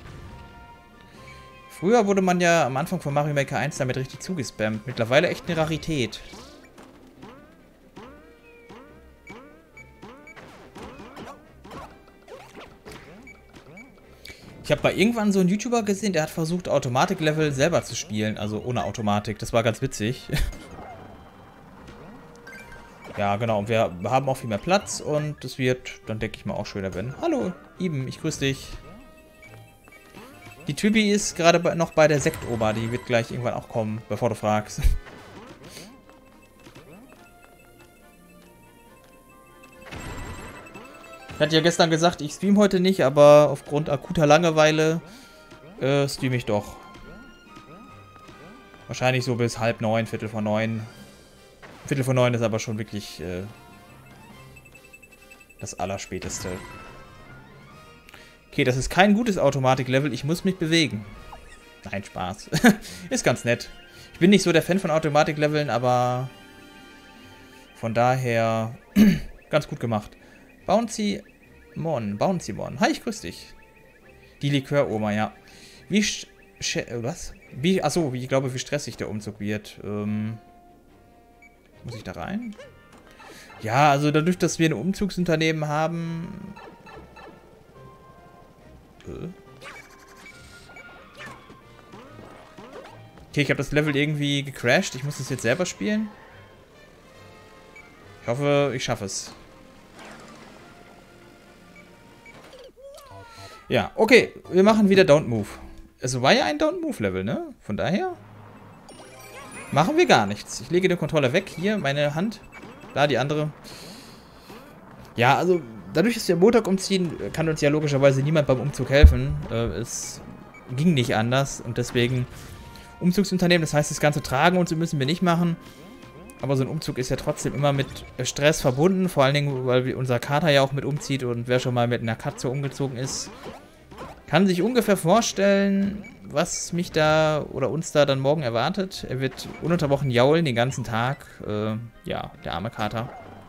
Früher wurde man ja am Anfang von Mario Maker eins damit richtig zugespammt. Mittlerweile echt eine Rarität. Ich habe bei irgendwann so einen YouTuber gesehen, der hat versucht, Automatik-Level selber zu spielen. Also ohne Automatik. Das war ganz witzig. Ja, genau. Und wir haben auch viel mehr Platz. Und es wird, dann denke ich mal, auch schöner werden. Hallo, Iben, ich grüße dich. Die Tübi ist gerade noch bei der Sektoma. Die wird gleich irgendwann auch kommen, bevor du fragst. Ich hatte ja gestern gesagt, ich stream heute nicht, aber aufgrund akuter Langeweile äh, streame ich doch. Wahrscheinlich so bis halb neun, Viertel vor neun. Viertel vor neun ist aber schon wirklich äh, das Allerspäteste. Okay, das ist kein gutes Automatik-Level. Ich muss mich bewegen. Nein, Spaß. Ist ganz nett. Ich bin nicht so der Fan von Automatik-Leveln, aber von daher ganz gut gemacht. Bouncy Mon, Bouncy Mon. Hi, ich grüße dich. Die Likör-Oma, ja. Wie was? Wie, achso, wie, ich glaube, wie stressig der Umzug wird. Ähm, muss ich da rein? Ja, also dadurch, dass wir ein Umzugsunternehmen haben... Äh. Okay, ich habe das Level irgendwie gecrashed. Ich muss das jetzt selber spielen. Ich hoffe, ich schaffe es. Ja, okay. Wir machen wieder Don't Move. Es war ja ein Don't Move Level, ne? Von daher machen wir gar nichts. Ich lege den Controller weg. Hier, meine Hand. Da, die andere. Ja, also dadurch, dass wir Montag umziehen, kann uns ja logischerweise niemand beim Umzug helfen. Äh, es ging nicht anders. Und deswegen Umzugsunternehmen, das heißt, das ganze Tragen und so müssen wir nicht machen. Aber so ein Umzug ist ja trotzdem immer mit Stress verbunden. Vor allen Dingen, weil unser Kater ja auch mit umzieht. Und wer schon mal mit einer Katze umgezogen ist, kann sich ungefähr vorstellen, was mich da oder uns da dann morgen erwartet. Er wird ununterbrochen jaulen den ganzen Tag. Äh, ja, der arme Kater.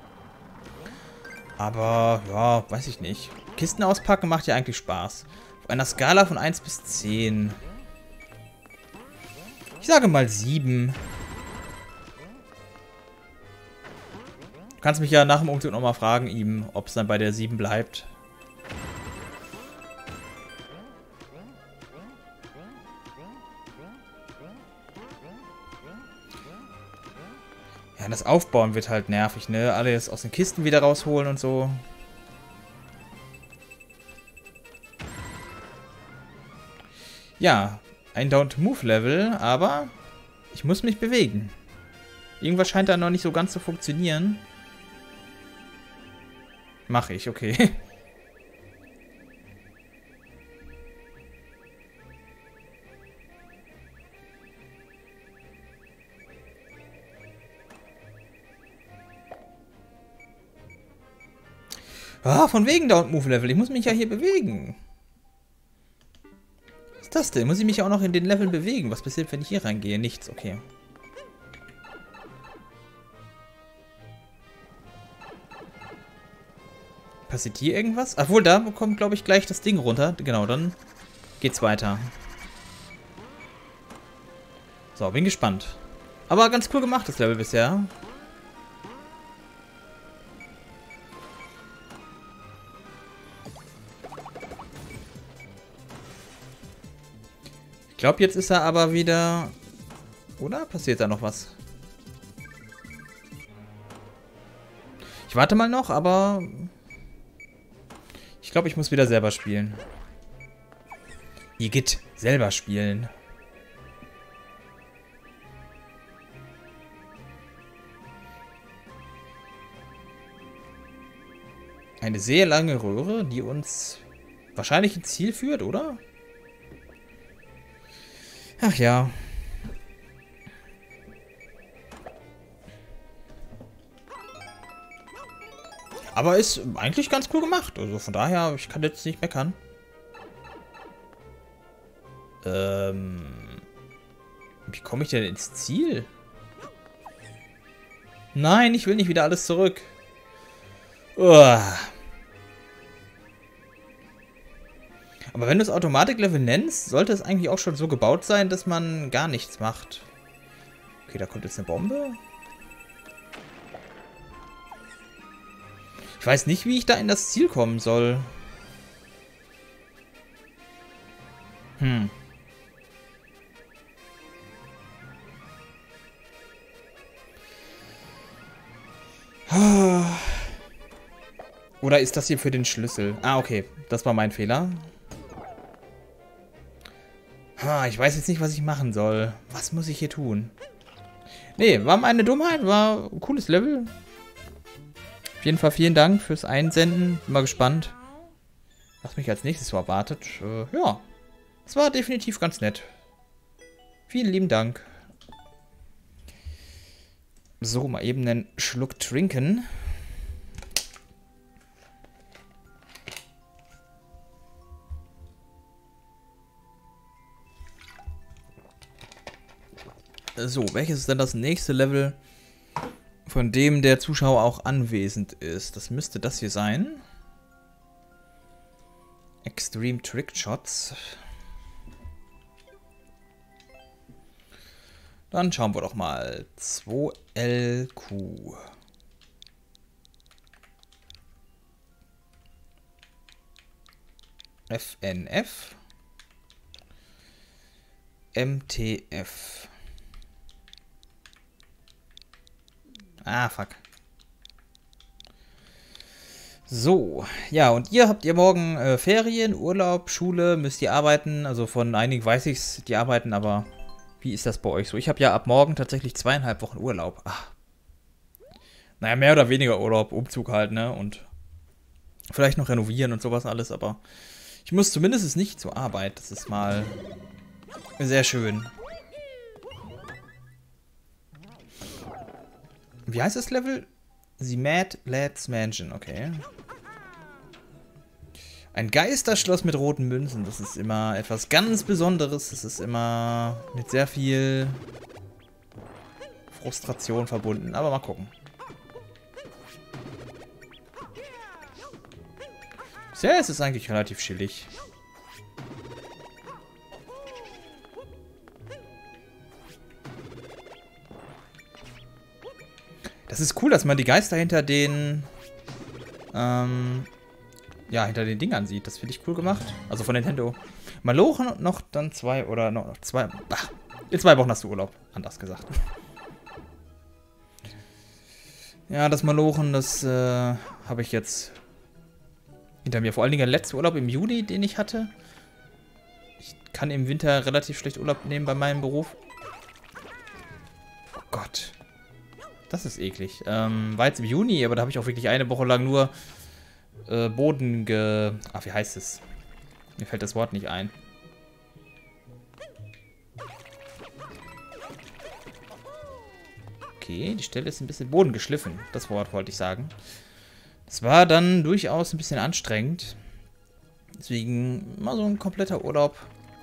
Aber, ja, weiß ich nicht. Kisten auspacken macht ja eigentlich Spaß. Auf einer Skala von eins bis zehn. Ich sage mal sieben. Du kannst mich ja nach dem Umzug nochmal fragen, ihm, ob es dann bei der sieben bleibt. Ja, das Aufbauen wird halt nervig, ne? Alles aus den Kisten wieder rausholen und so. Ja, ein Don't-Move-Level, aber ich muss mich bewegen. Irgendwas scheint da noch nicht so ganz zu funktionieren. Mache ich, okay. Ah, von wegen Don't-Move-Level. Ich muss mich ja hier bewegen. Was ist das denn? Muss ich mich ja auch noch in den Leveln bewegen? Was passiert, wenn ich hier reingehe? Nichts, okay. Passiert hier irgendwas? Ach wohl, da kommt, glaube ich, gleich das Ding runter. Genau, dann geht's weiter. So, bin gespannt. Aber ganz cool gemacht, das Level bisher. Ich glaube, jetzt ist er aber wieder... Oder? Passiert da noch was? Ich warte mal noch, aber ich glaube, ich muss wieder selber spielen. Igitt, selber spielen. Eine sehr lange Röhre, die uns wahrscheinlich ins Ziel führt, oder? Ach ja. Aber ist eigentlich ganz cool gemacht. Also von daher, ich kann jetzt nicht meckern. Ähm. Wie komme ich denn ins Ziel? Nein, ich will nicht wieder alles zurück. Uah. Aber wenn du es Automatiklevel nennst, sollte es eigentlich auch schon so gebaut sein, dass man gar nichts macht. Okay, da kommt jetzt eine Bombe. Ich weiß nicht, wie ich da in das Ziel kommen soll. Hm. Oder ist das hier für den Schlüssel? Ah, okay. Das war mein Fehler. Ich weiß jetzt nicht, was ich machen soll. Was muss ich hier tun? Nee, war meine Dummheit. War ein cooles Level. Auf jeden Fall vielen Dank fürs Einsenden. Bin mal gespannt, was mich als nächstes so erwartet. Äh, ja, es war definitiv ganz nett. Vielen lieben Dank. So, mal eben einen Schluck trinken. So, welches ist denn das nächste Level, von dem der Zuschauer auch anwesend ist? Das müsste das hier sein. Extreme Trick Shots. Dann schauen wir doch mal. zwei L Q. F N F. M T F. Ah, fuck. So, ja, und ihr habt ihr morgen äh, Ferien, Urlaub, Schule, müsst ihr arbeiten. Also von einigen weiß ich's, die arbeiten, aber wie ist das bei euch so? Ich habe ja ab morgen tatsächlich zweieinhalb Wochen Urlaub. Ach. Naja, mehr oder weniger Urlaub, Umzug halt, ne? Und vielleicht noch renovieren und sowas alles, aber ich muss zumindest nicht zur Arbeit. Das ist mal sehr schön. Wie heißt das Level? The Mad Lad's Mansion, okay. Ein Geisterschloss mit roten Münzen. Das ist immer etwas ganz Besonderes. Das ist immer mit sehr viel Frustration verbunden. Aber mal gucken. Bisher ist es eigentlich relativ chillig. Das ist cool, dass man die Geister hinter den, ähm, ja, hinter den Dingern sieht. Das finde ich cool gemacht. Also von Nintendo. Malochen noch dann zwei oder noch zwei. Ach, in zwei Wochen hast du Urlaub. Anders gesagt. Ja, das Malochen, das äh, habe ich jetzt hinter mir. Vor allen Dingen der letzte Urlaub im Juli, den ich hatte. Ich kann im Winter relativ schlecht Urlaub nehmen bei meinem Beruf. Oh Gott. Das ist eklig. Ähm, war jetzt im Juni, aber da habe ich auch wirklich eine Woche lang nur äh, Boden ge... Ach, wie heißt es? Mir fällt das Wort nicht ein. Okay, die Stelle ist ein bisschen Boden geschliffen. Das Wort wollte ich sagen. Das war dann durchaus ein bisschen anstrengend. Deswegen mal so ein kompletter Urlaub.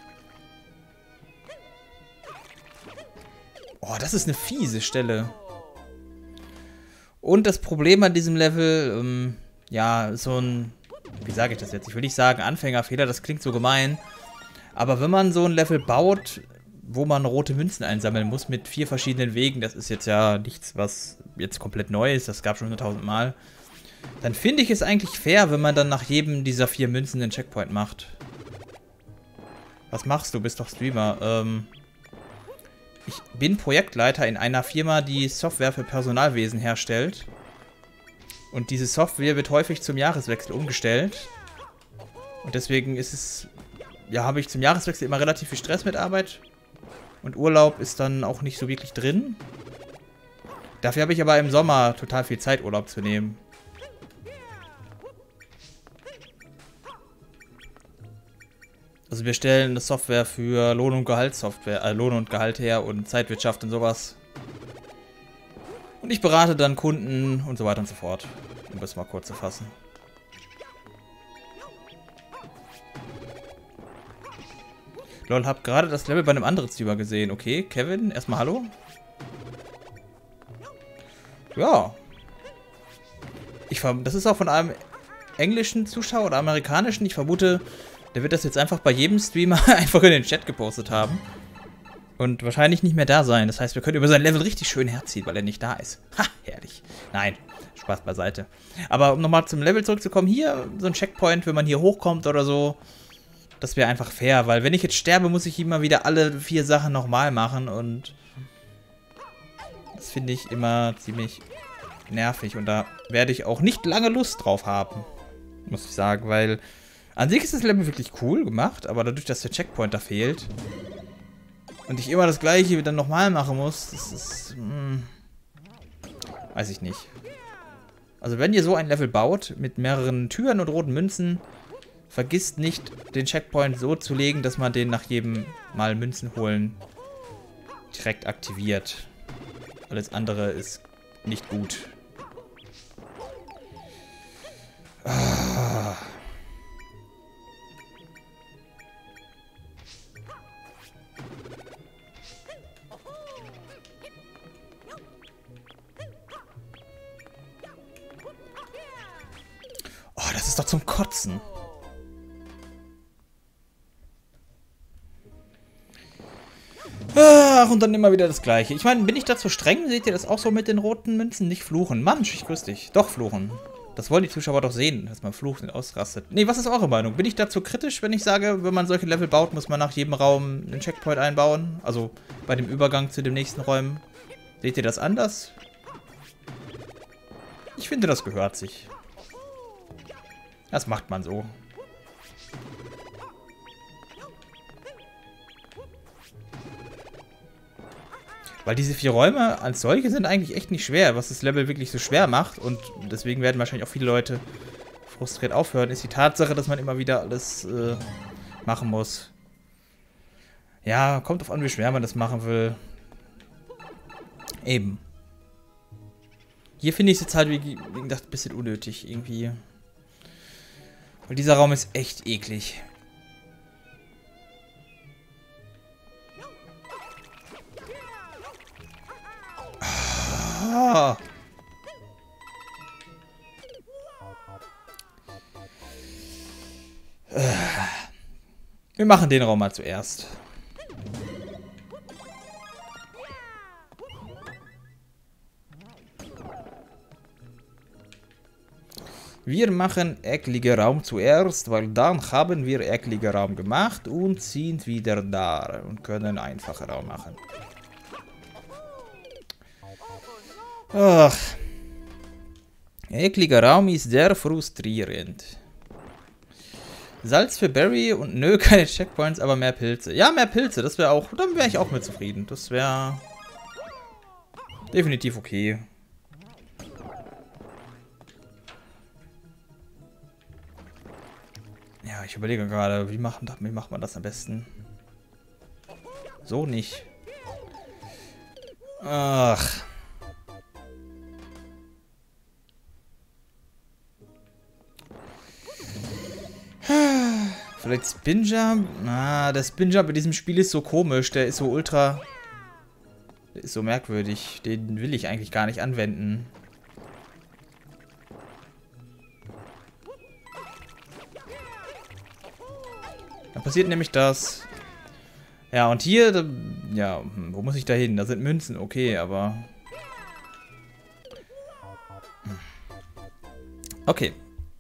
Oh, das ist eine fiese Stelle. Und das Problem an diesem Level, ähm, ja, so ein, wie sage ich das jetzt? Ich will nicht sagen Anfängerfehler, das klingt so gemein. Aber wenn man so ein Level baut, wo man rote Münzen einsammeln muss mit vier verschiedenen Wegen, das ist jetzt ja nichts, was jetzt komplett neu ist, das gab schon hunderttausend Mal, dann finde ich es eigentlich fair, wenn man dann nach jedem dieser vier Münzen den Checkpoint macht. Was machst du? Bist doch Streamer. Ähm... Ich bin Projektleiter in einer Firma, die Software für Personalwesen herstellt. Und diese Software wird häufig zum Jahreswechsel umgestellt. Und deswegen ist es, ja, habe ich zum Jahreswechsel immer relativ viel Stress mit Arbeit. Und Urlaub ist dann auch nicht so wirklich drin. Dafür habe ich aber im Sommer total viel Zeit, Urlaub zu nehmen. Also wir stellen eine Software für Lohn- und Gehaltssoftware, äh, Lohn und Gehalt her und Zeitwirtschaft und sowas. Und ich berate dann Kunden und so weiter und so fort. Um das mal kurz zu fassen. Lol, hab gerade das Level bei einem anderen Streamer gesehen. Okay, Kevin, erstmal hallo. Ja. Ich ver das ist auch von einem englischen Zuschauer oder amerikanischen. Ich vermute, der wird das jetzt einfach bei jedem Streamer einfach in den Chat gepostet haben. Und wahrscheinlich nicht mehr da sein. Das heißt, wir können über sein Level richtig schön herziehen, weil er nicht da ist. Ha, herrlich. Nein, Spaß beiseite. Aber um nochmal zum Level zurückzukommen, hier so ein Checkpoint, wenn man hier hochkommt oder so, das wäre einfach fair. Weil wenn ich jetzt sterbe, muss ich immer wieder alle vier Sachen nochmal machen. Und das finde ich immer ziemlich nervig. Und da werde ich auch nicht lange Lust drauf haben, muss ich sagen. Weil an sich ist das Level wirklich cool gemacht, aber dadurch, dass der Checkpoint da fehlt und ich immer das gleiche dann nochmal machen muss, das ist, hm, weiß ich nicht. Also wenn ihr so ein Level baut, mit mehreren Türen und roten Münzen, vergisst nicht, den Checkpoint so zu legen, dass man den nach jedem Mal Münzen holen direkt aktiviert. Alles andere ist nicht gut. Ah. Oh, das ist doch zum Kotzen. Ach, und dann immer wieder das Gleiche. Ich meine, bin ich dazu streng? Seht ihr das auch so mit den roten Münzen? Nicht fluchen. Mann, ich grüß dich. Doch fluchen. Das wollen die Zuschauer doch sehen, dass man flucht und ausrastet. Nee, was ist eure Meinung? Bin ich dazu kritisch, wenn ich sage, wenn man solche Level baut, muss man nach jedem Raum einen Checkpoint einbauen? Also bei dem Übergang zu den nächsten Räumen. Seht ihr das anders? Ich finde, das gehört sich. Das macht man so. Weil diese vier Räume als solche sind eigentlich echt nicht schwer, was das Level wirklich so schwer macht. Und deswegen werden wahrscheinlich auch viele Leute frustriert aufhören, ist die Tatsache, dass man immer wieder alles äh, machen muss. Ja, kommt drauf an, wie schwer man das machen will. Eben. Hier finde ich es jetzt halt, wie gesagt, ein bisschen unnötig irgendwie. Weil dieser Raum ist echt eklig. Ah. Wir machen den Raum mal zuerst. Wir machen ekliger Raum zuerst, weil dann haben wir ekliger Raum gemacht und sind wieder da und können einfacher Raum machen. Ach. Ekliger Raum ist sehr frustrierend. Salz für Barry und nö, keine Checkpoints, aber mehr Pilze. Ja, mehr Pilze, das wäre auch, dann wäre ich auch mit zufrieden. Das wäre definitiv okay. Ja, ich überlege gerade, wie, machen, wie macht man das am besten? So nicht. Ach. Vielleicht Spinjump? Ah, der Spinjump in diesem Spiel ist so komisch. Der ist so ultra... Der ist so merkwürdig. Den will ich eigentlich gar nicht anwenden. Da passiert nämlich das. Ja, und hier... Da, ja, wo muss ich da hin? Da sind Münzen. Okay, aber... Okay.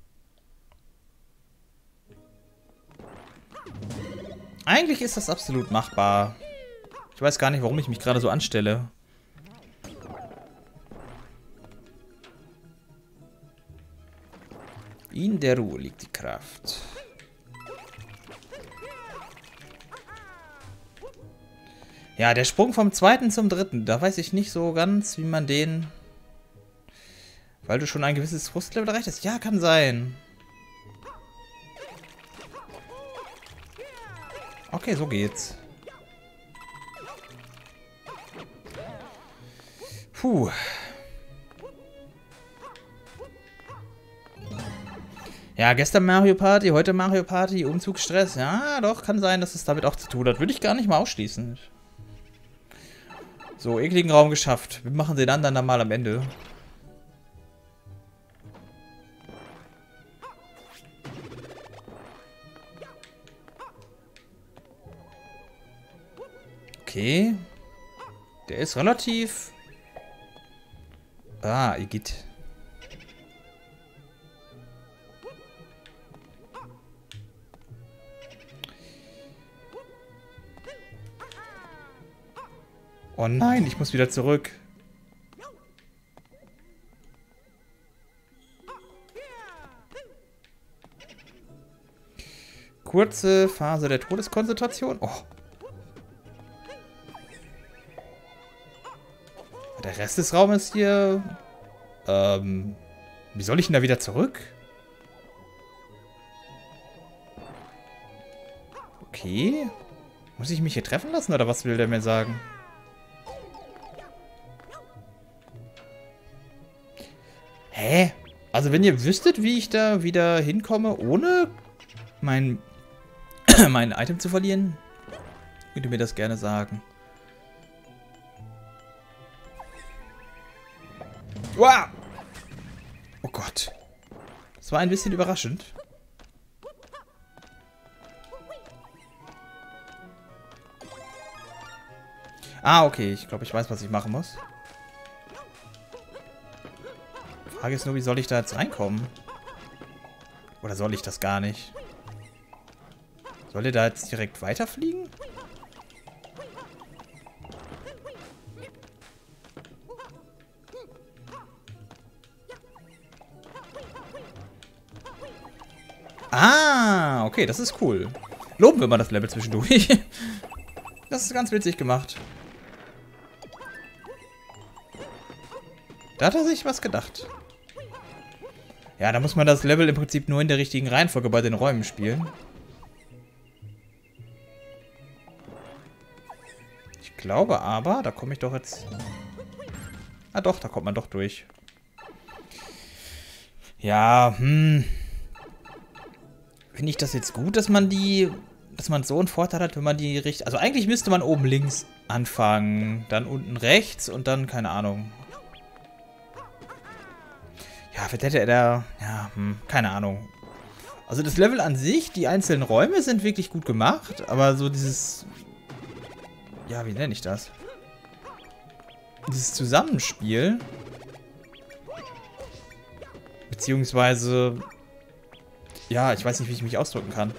Eigentlich ist das absolut machbar. Ich weiß gar nicht, warum ich mich gerade so anstelle. In der Ruhe liegt die Kraft. Ja, der Sprung vom zweiten zum dritten, da weiß ich nicht so ganz, wie man den... Weil du schon ein gewisses Frustlevel erreicht hast? Ja, kann sein. Okay, so geht's. Puh. Ja, gestern Mario Party, heute Mario Party, Umzugsstress. Ja, doch, kann sein, dass es damit auch zu tun hat. Würde ich gar nicht mal ausschließen. So, ekligen Raum geschafft. Wir machen den anderen dann mal am Ende. Okay. Der ist relativ... Ah, Igitt. Oh nein, ich muss wieder zurück. Kurze Phase der Todeskonzentration. Oh. Der Rest des Raumes hier... Ähm... Wie soll ich denn da wieder zurück? Okay. Muss ich mich hier treffen lassen, oder was will der mir sagen? Hä? Also wenn ihr wüsstet, wie ich da wieder hinkomme, ohne mein, mein Item zu verlieren, könnt ihr mir das gerne sagen. Wow! Oh Gott. Das war ein bisschen überraschend. Ah, okay. Ich glaube, ich weiß, was ich machen muss. Die Frage ist nur, wie soll ich da jetzt reinkommen? Oder soll ich das gar nicht? Soll der da jetzt direkt weiterfliegen? Ah, okay, das ist cool. Loben wir mal das Level zwischendurch. Das ist ganz witzig gemacht. Da hat er sich was gedacht. Ja, da muss man das Level im Prinzip nur in der richtigen Reihenfolge bei den Räumen spielen. Ich glaube aber, da komme ich doch jetzt... Ah doch, da kommt man doch durch. Ja, hm... Finde ich das jetzt gut, dass man die... Dass man so einen Vorteil hat, wenn man die richtig... Also eigentlich müsste man oben links anfangen, dann unten rechts und dann, keine Ahnung... Ja, vielleicht hätte er da... Ja, hm, keine Ahnung. Also das Level an sich, die einzelnen Räume sind wirklich gut gemacht, aber so dieses... Ja, wie nenne ich das? Dieses Zusammenspiel... Beziehungsweise... Ja, ich weiß nicht, wie ich mich ausdrücken kann.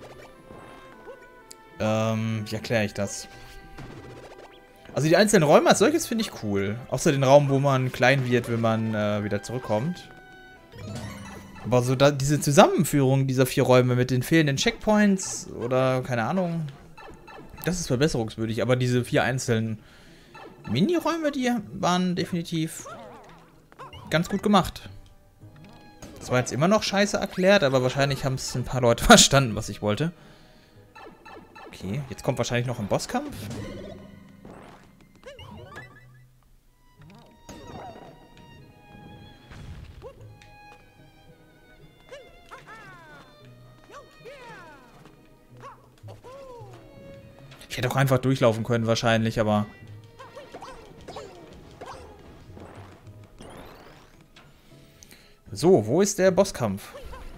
Ähm, wie erkläre ich das? Also die einzelnen Räume als solches finde ich cool. Außer den Raum, wo man klein wird, wenn man äh, wieder zurückkommt. Aber so da, diese Zusammenführung dieser vier Räume mit den fehlenden Checkpoints oder keine Ahnung, das ist verbesserungswürdig. Aber diese vier einzelnen Mini-Räume, die waren definitiv ganz gut gemacht. Das war jetzt immer noch scheiße erklärt, aber wahrscheinlich haben es ein paar Leute verstanden, was ich wollte. Okay, jetzt kommt wahrscheinlich noch ein Bosskampf. Ich hätte auch einfach durchlaufen können wahrscheinlich, aber... So, wo ist der Bosskampf?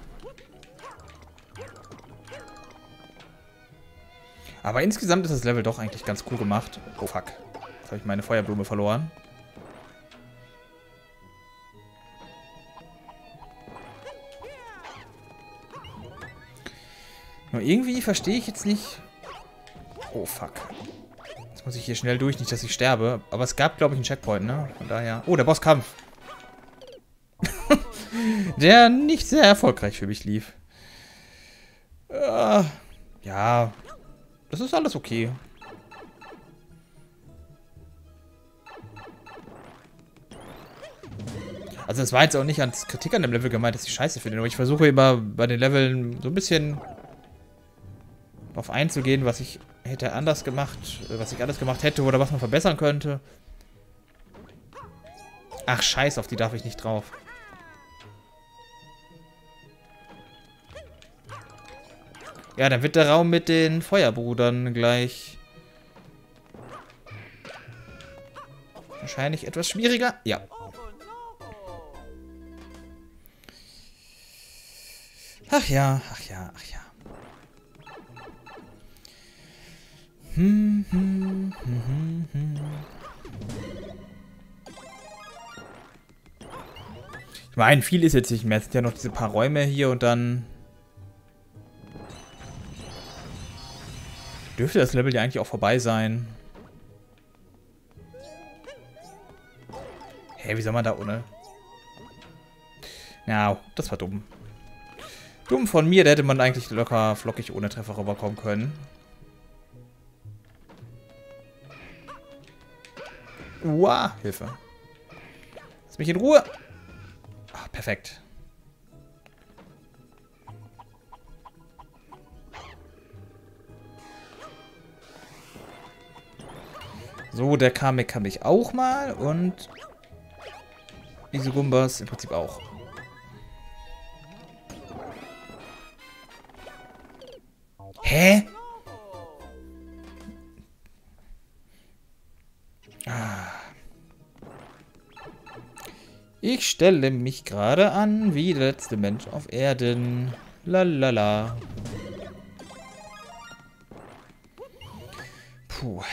Aber insgesamt ist das Level doch eigentlich ganz cool gemacht. Oh fuck, jetzt habe ich meine Feuerblume verloren. Nur irgendwie verstehe ich jetzt nicht... Oh fuck. Jetzt muss ich hier schnell durch, nicht dass ich sterbe. Aber es gab, glaube ich, einen Checkpoint, ne? Von daher... Oh, der Bosskampf. der nicht sehr erfolgreich für mich lief. Äh, ja, das ist alles okay. Also es war jetzt auch nicht als Kritik an dem Level gemeint, dass ich scheiße finde, aber ich versuche immer bei den Leveln so ein bisschen darauf einzugehen, was ich hätte anders gemacht, was ich anders gemacht hätte oder was man verbessern könnte. Ach scheiß, auf die darf ich nicht drauf. Ja, dann wird der Raum mit den Feuerbrudern gleich wahrscheinlich etwas schwieriger. Ja. Ach ja, ach ja, ach ja. Hm, hm, hm, hm, hm. Ich meine, viel ist jetzt nicht mehr. Es sind ja noch diese paar Räume hier und dann dürfte das Level ja eigentlich auch vorbei sein. Hä, hey, wie soll man da ohne? Ja, das war dumm. Dumm von mir, da hätte man eigentlich locker flockig ohne Treffer rüberkommen können. Uah, Hilfe. Lass mich in Ruhe. Ah, perfekt. So, der Kamek kann ich auch mal und diese Gumbas im Prinzip auch. Hä? Ah. Ich stelle mich gerade an wie der letzte Mensch auf Erden. Lalala. Puh.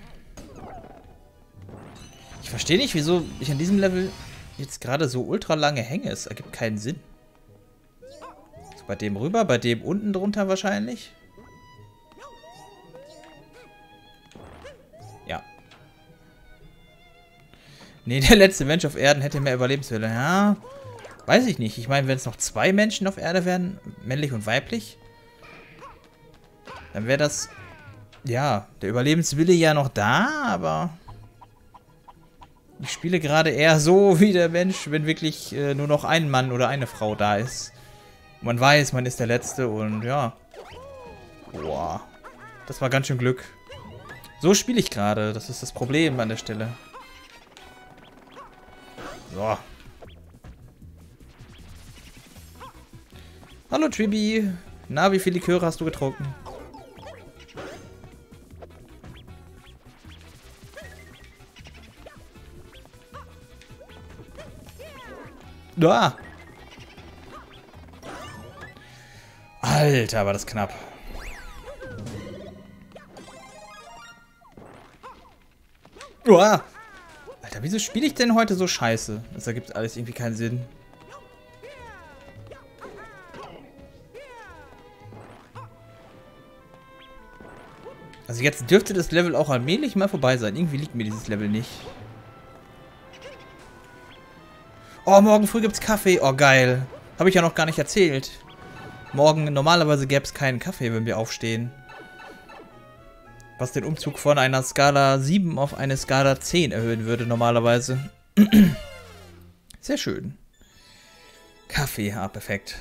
Ich verstehe nicht, wieso ich an diesem Level jetzt gerade so ultra lange hänge. Es ergibt keinen Sinn. So, bei dem rüber, bei dem unten drunter wahrscheinlich. Ja. Nee, der letzte Mensch auf Erden hätte mehr Überlebenswille. Ja, weiß ich nicht. Ich meine, wenn es noch zwei Menschen auf Erde wären, männlich und weiblich, dann wäre das, ja, der Überlebenswille ja noch da, aber ich spiele gerade eher so wie der Mensch, wenn wirklich äh, nur noch ein Mann oder eine Frau da ist. Man weiß, man ist der Letzte und ja. Boah, das war ganz schön Glück. So spiele ich gerade, das ist das Problem an der Stelle. So. Hallo Tribi. Na, wie viele Liköre hast du getrunken? Ah. Alter, war das knapp. Uah. Alter, wieso spiele ich denn heute so scheiße? Das ergibt alles irgendwie keinen Sinn. Also jetzt dürfte das Level auch allmählich mal vorbei sein. Irgendwie liegt mir dieses Level nicht. Oh, morgen früh gibt's Kaffee. Oh, geil. Habe ich ja noch gar nicht erzählt. Morgen, normalerweise gäbe es keinen Kaffee, wenn wir aufstehen. Was den Umzug von einer Skala sieben auf eine Skala zehn erhöhen würde, normalerweise. Sehr schön. Kaffee, ja, perfekt.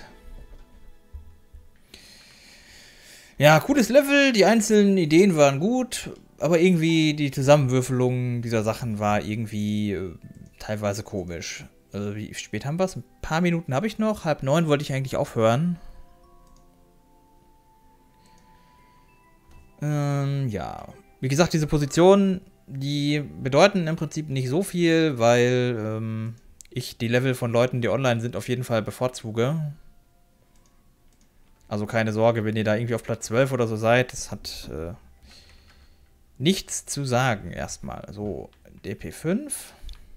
Ja, cooles Level. Die einzelnen Ideen waren gut. Aber irgendwie die Zusammenwürfelung dieser Sachen war irgendwie äh, teilweise komisch. Also wie spät haben wir es? Ein paar Minuten habe ich noch. Halb neun wollte ich eigentlich aufhören. Ähm, ja. Wie gesagt, diese Positionen, die bedeuten im Prinzip nicht so viel, weil ähm, ich die Level von Leuten, die online sind, auf jeden Fall bevorzuge. Also keine Sorge, wenn ihr da irgendwie auf Platz zwölf oder so seid, das hat äh, nichts zu sagen erstmal. So, D P fünf.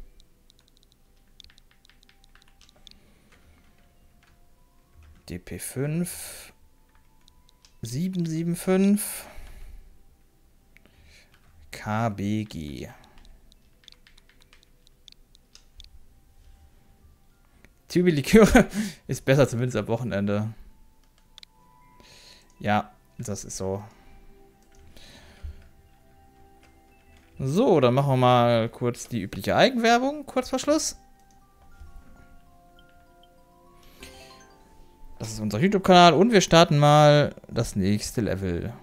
D P fünf. sieben sieben fünf. K B G. Tübi-Liköre ist besser, zumindest am Wochenende. Ja, das ist so. So, dann machen wir mal kurz die übliche Eigenwerbung, kurz vor Schluss. Das ist unser YouTube-Kanal und wir starten mal das nächste Level.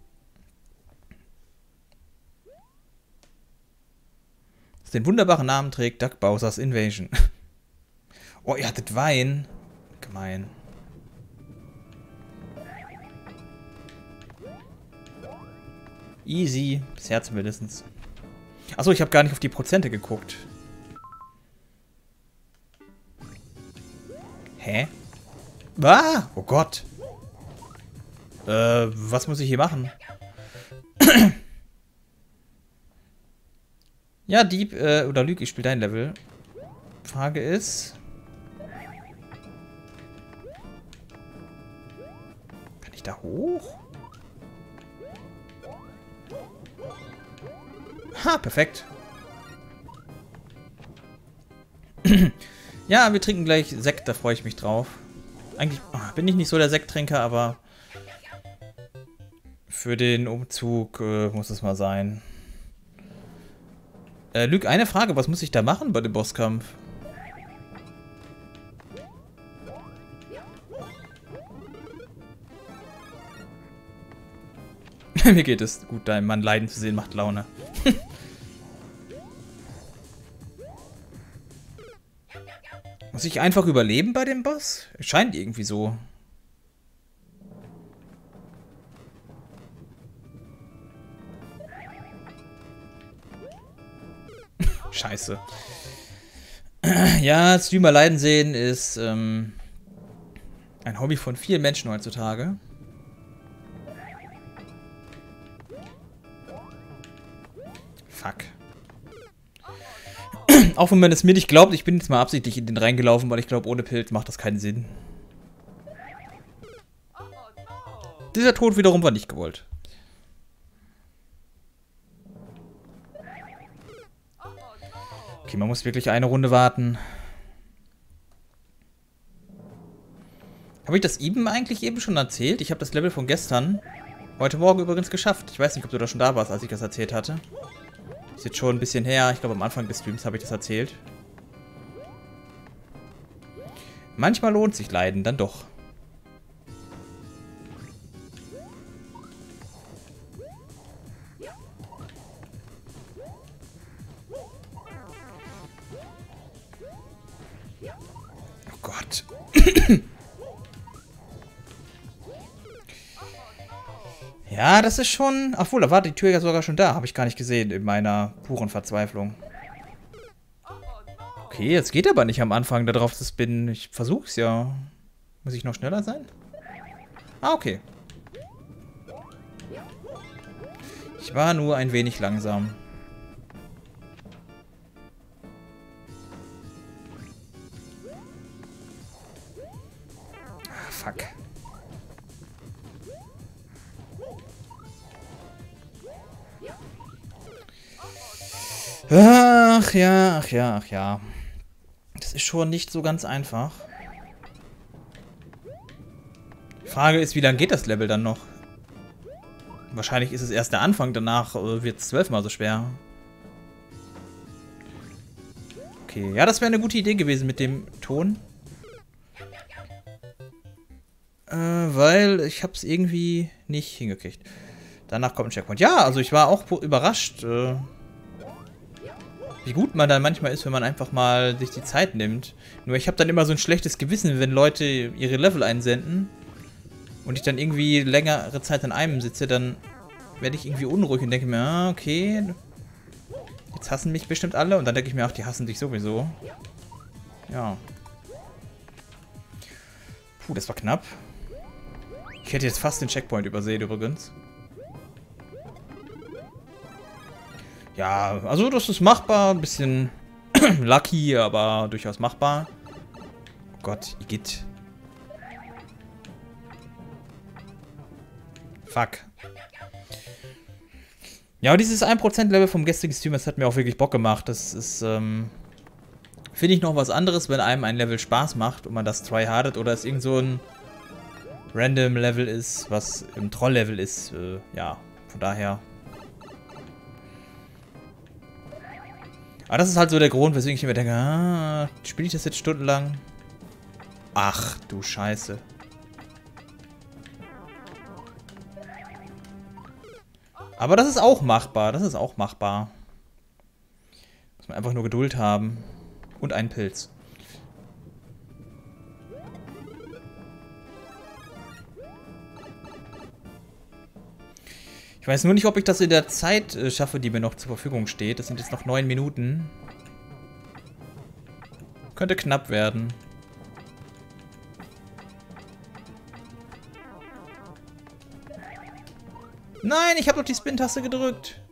Das den wunderbaren Namen trägt Doug Bowser's Invasion. Oh, ihr hattet Wein. Gemein. Easy. Das Herz mindestens. Achso, ich habe gar nicht auf die Prozente geguckt. Hä? Ah! Oh Gott. Äh, was muss ich hier machen? Ja, Dieb, äh, oder Lüg, ich spiele dein Level. Frage ist... Kann ich da hoch? Ha, perfekt. Ja, wir trinken gleich Sekt, da freue ich mich drauf. Eigentlich oh, bin ich nicht so der Sekttrinker, aber für den Umzug äh, muss es mal sein. Äh, Lüg, eine Frage, was muss ich da machen bei dem Bosskampf? Mir geht es gut, deinen Mann leiden zu sehen, macht Laune. Muss ich einfach überleben bei dem Boss? Scheint irgendwie so. Scheiße. Ja, Streamer leiden sehen ist ähm, ein Hobby von vielen Menschen heutzutage. Fuck. Auch wenn man es mir nicht glaubt, ich bin jetzt mal absichtlich in den reingelaufen, weil ich glaube, ohne Pilz macht das keinen Sinn. Dieser Tod wiederum war nicht gewollt. Okay, man muss wirklich eine Runde warten. Habe ich das eben eigentlich eben schon erzählt? Ich habe das Level von gestern heute Morgen übrigens geschafft. Ich weiß nicht, ob du da schon da warst, als ich das erzählt hatte. Ist jetzt schon ein bisschen her. Ich glaube, am Anfang des Streams habe ich das erzählt. Manchmal lohnt sich Leiden dann doch. Oh Gott. Ja, das ist schon... Ach wohl, da war die Tür ja sogar schon da. Habe ich gar nicht gesehen in meiner puren Verzweiflung. Okay, jetzt geht aber nicht am Anfang da drauf zu spinnen. Ich versuch's ja. Muss ich noch schneller sein? Ah, okay. Ich war nur ein wenig langsam. Ah, fuck. Ach ja, ach ja, ach ja. Das ist schon nicht so ganz einfach. Die Frage ist, wie lange geht das Level dann noch? Wahrscheinlich ist es erst der Anfang, danach äh, wird es zwölfmal so schwer. Okay, ja, das wäre eine gute Idee gewesen mit dem Ton. Äh, weil ich habe es irgendwie nicht hingekriegt. Danach kommt ein Checkpoint. Ja, also ich war auch überrascht, äh, wie gut man dann manchmal ist, wenn man einfach mal sich die Zeit nimmt. Nur ich habe dann immer so ein schlechtes Gewissen, wenn Leute ihre Level einsenden und ich dann irgendwie längere Zeit an einem sitze, dann werde ich irgendwie unruhig und denke mir, ah, okay, jetzt hassen mich bestimmt alle. Und dann denke ich mir, ach, die hassen dich sowieso. Ja. Puh, das war knapp. Ich hätte jetzt fast den Checkpoint übersehen übrigens. Ja, also das ist machbar, ein bisschen lucky, aber durchaus machbar. Oh Gott, Igitt. Fuck. Ja, aber dieses ein Prozent Level vom gestrigen Stream, das hat mir auch wirklich Bock gemacht. Das ist, ähm, finde ich noch was anderes, wenn einem ein Level Spaß macht und man das tryhardet oder es irgend so ein random Level ist, was im Troll-Level ist. Äh, ja, von daher. Aber das ist halt so der Grund, weswegen ich mir denke, ah, spiele ich das jetzt stundenlang? Ach, du Scheiße. Aber das ist auch machbar, das ist auch machbar. Muss man einfach nur Geduld haben. Und einen Pilz. Ich weiß nur nicht, ob ich das in der Zeit äh, schaffe, die mir noch zur Verfügung steht. Das sind jetzt noch neun Minuten. Könnte knapp werden. Nein, ich habe doch die Spin-Taste gedrückt.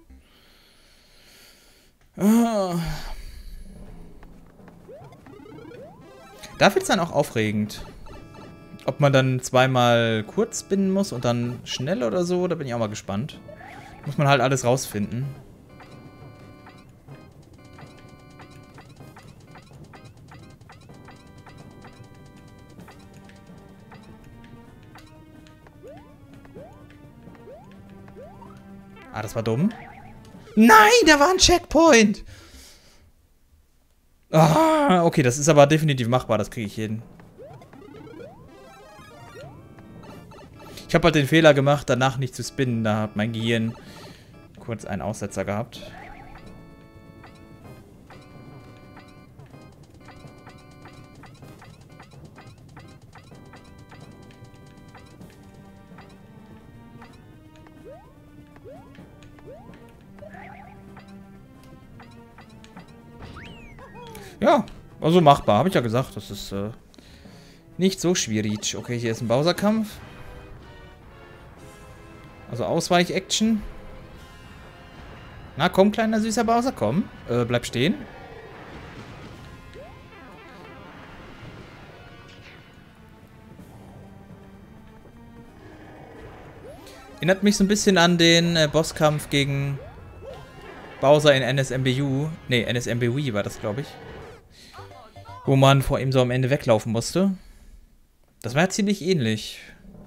Ah. Da wird es dann auch aufregend. Ob man dann zweimal kurz spinnen muss und dann schnell oder so, da bin ich auch mal gespannt. Muss man halt alles rausfinden. Ah, das war dumm. Nein, da war ein Checkpoint! Ah, okay, das ist aber definitiv machbar, das kriege ich hin. Ich habe halt den Fehler gemacht, danach nicht zu spinnen. Da hat mein Gehirn kurz einen Aussetzer gehabt. Ja, also machbar, habe ich ja gesagt. Das ist äh, nicht so schwierig. Okay, hier ist ein Bowser-Kampf. Also Ausweich-Action. Na komm, kleiner süßer Bowser, komm. Äh, bleib stehen. Erinnert mich so ein bisschen an den äh, Bosskampf gegen Bowser in N S M B U. Ne, N S M B Wii war das, glaube ich. Wo man vor ihm so am Ende weglaufen musste. Das war ja ziemlich ähnlich.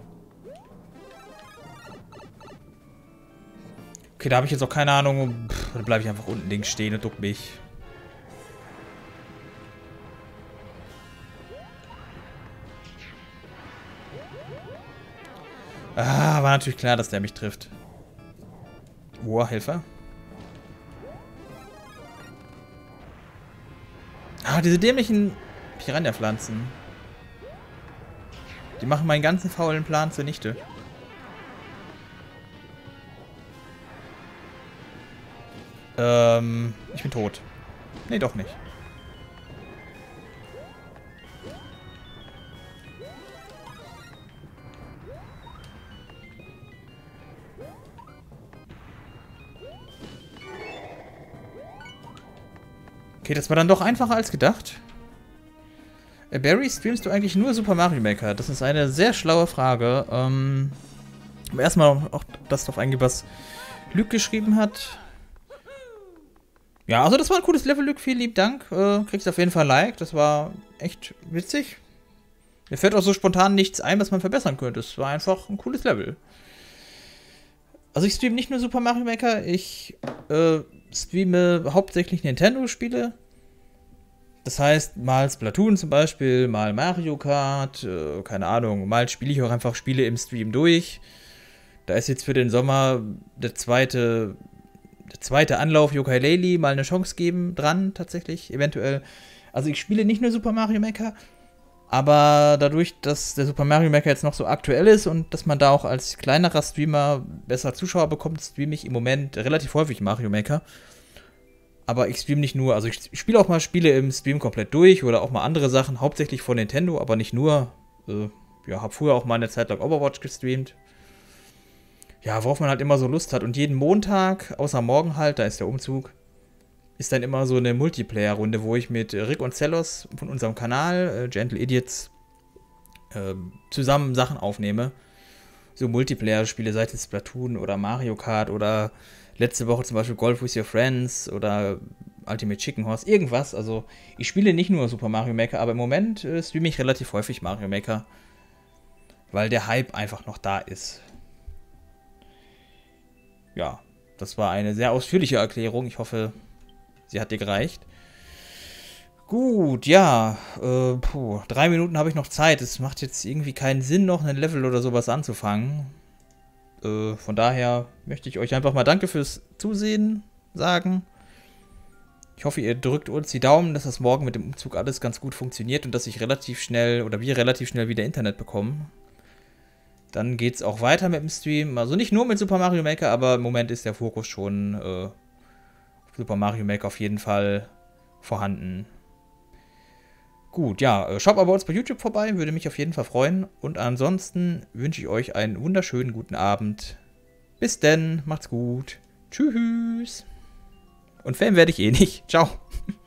Okay, da habe ich jetzt auch keine Ahnung. Pff, da bleibe ich einfach unten links stehen und duck mich. Ah, war natürlich klar, dass der mich trifft. Boah, Helfer. Ah, diese dämlichen Piranha-Pflanzen. Die machen meinen ganzen faulen Plan zunichte. Ähm, ich bin tot. Nee, doch nicht. Okay, das war dann doch einfacher als gedacht. Äh, Barry, streamst du eigentlich nur Super Mario Maker? Das ist eine sehr schlaue Frage. Ähm, erstmal auch das drauf eingehen, was Luke geschrieben hat. Ja, also das war ein cooles Level, Luke. Vielen lieben Dank. Äh, kriegst auf jeden Fall ein Like. Das war echt witzig. Mir fällt auch so spontan nichts ein, was man verbessern könnte. Es war einfach ein cooles Level. Also ich streame nicht nur Super Mario Maker. Ich äh, streame hauptsächlich Nintendo-Spiele. Das heißt, mal Splatoon zum Beispiel, mal Mario Kart, äh, keine Ahnung. Mal spiele ich auch einfach Spiele im Stream durch. Da ist jetzt für den Sommer der zweite... Der zweite Anlauf Yooka-Laylee mal eine Chance geben dran, tatsächlich, eventuell. Also ich spiele nicht nur Super Mario Maker, aber dadurch, dass der Super Mario Maker jetzt noch so aktuell ist und dass man da auch als kleinerer Streamer besser Zuschauer bekommt, streame ich im Moment relativ häufig Mario Maker. Aber ich streame nicht nur, also ich spiele auch mal Spiele im Stream komplett durch oder auch mal andere Sachen, hauptsächlich von Nintendo, aber nicht nur. Äh, ja, habe früher auch mal eine Zeit lang Overwatch gestreamt. Ja, worauf man halt immer so Lust hat. Und jeden Montag, außer morgen halt, da ist der Umzug, ist dann immer so eine Multiplayer-Runde, wo ich mit Rick und Zellos von unserem Kanal, äh, Gentle Idiots, äh, zusammen Sachen aufnehme. So Multiplayer-Spiele, sei es Splatoon oder Mario Kart oder letzte Woche zum Beispiel Golf with Your Friends oder Ultimate Chicken Horse, irgendwas. Also ich spiele nicht nur Super Mario Maker, aber im Moment äh, streame ich relativ häufig Mario Maker, weil der Hype einfach noch da ist. Ja, das war eine sehr ausführliche Erklärung. Ich hoffe, sie hat dir gereicht. Gut, ja, äh, puh, drei Minuten habe ich noch Zeit. Es macht jetzt irgendwie keinen Sinn, noch ein Level oder sowas anzufangen. Äh, von daher möchte ich euch einfach mal Danke fürs Zusehen sagen. Ich hoffe, ihr drückt uns die Daumen, dass das morgen mit dem Umzug alles ganz gut funktioniert und dass ich relativ schnell oder wir relativ schnell wieder Internet bekommen. Dann geht es auch weiter mit dem Stream. Also nicht nur mit Super Mario Maker, aber im Moment ist der Fokus schon äh, Super Mario Maker auf jeden Fall vorhanden. Gut, ja, schaut mal bei uns bei YouTube vorbei, würde mich auf jeden Fall freuen. Und ansonsten wünsche ich euch einen wunderschönen guten Abend. Bis denn, macht's gut. Tschüss. Und Fan werde ich eh nicht. Ciao.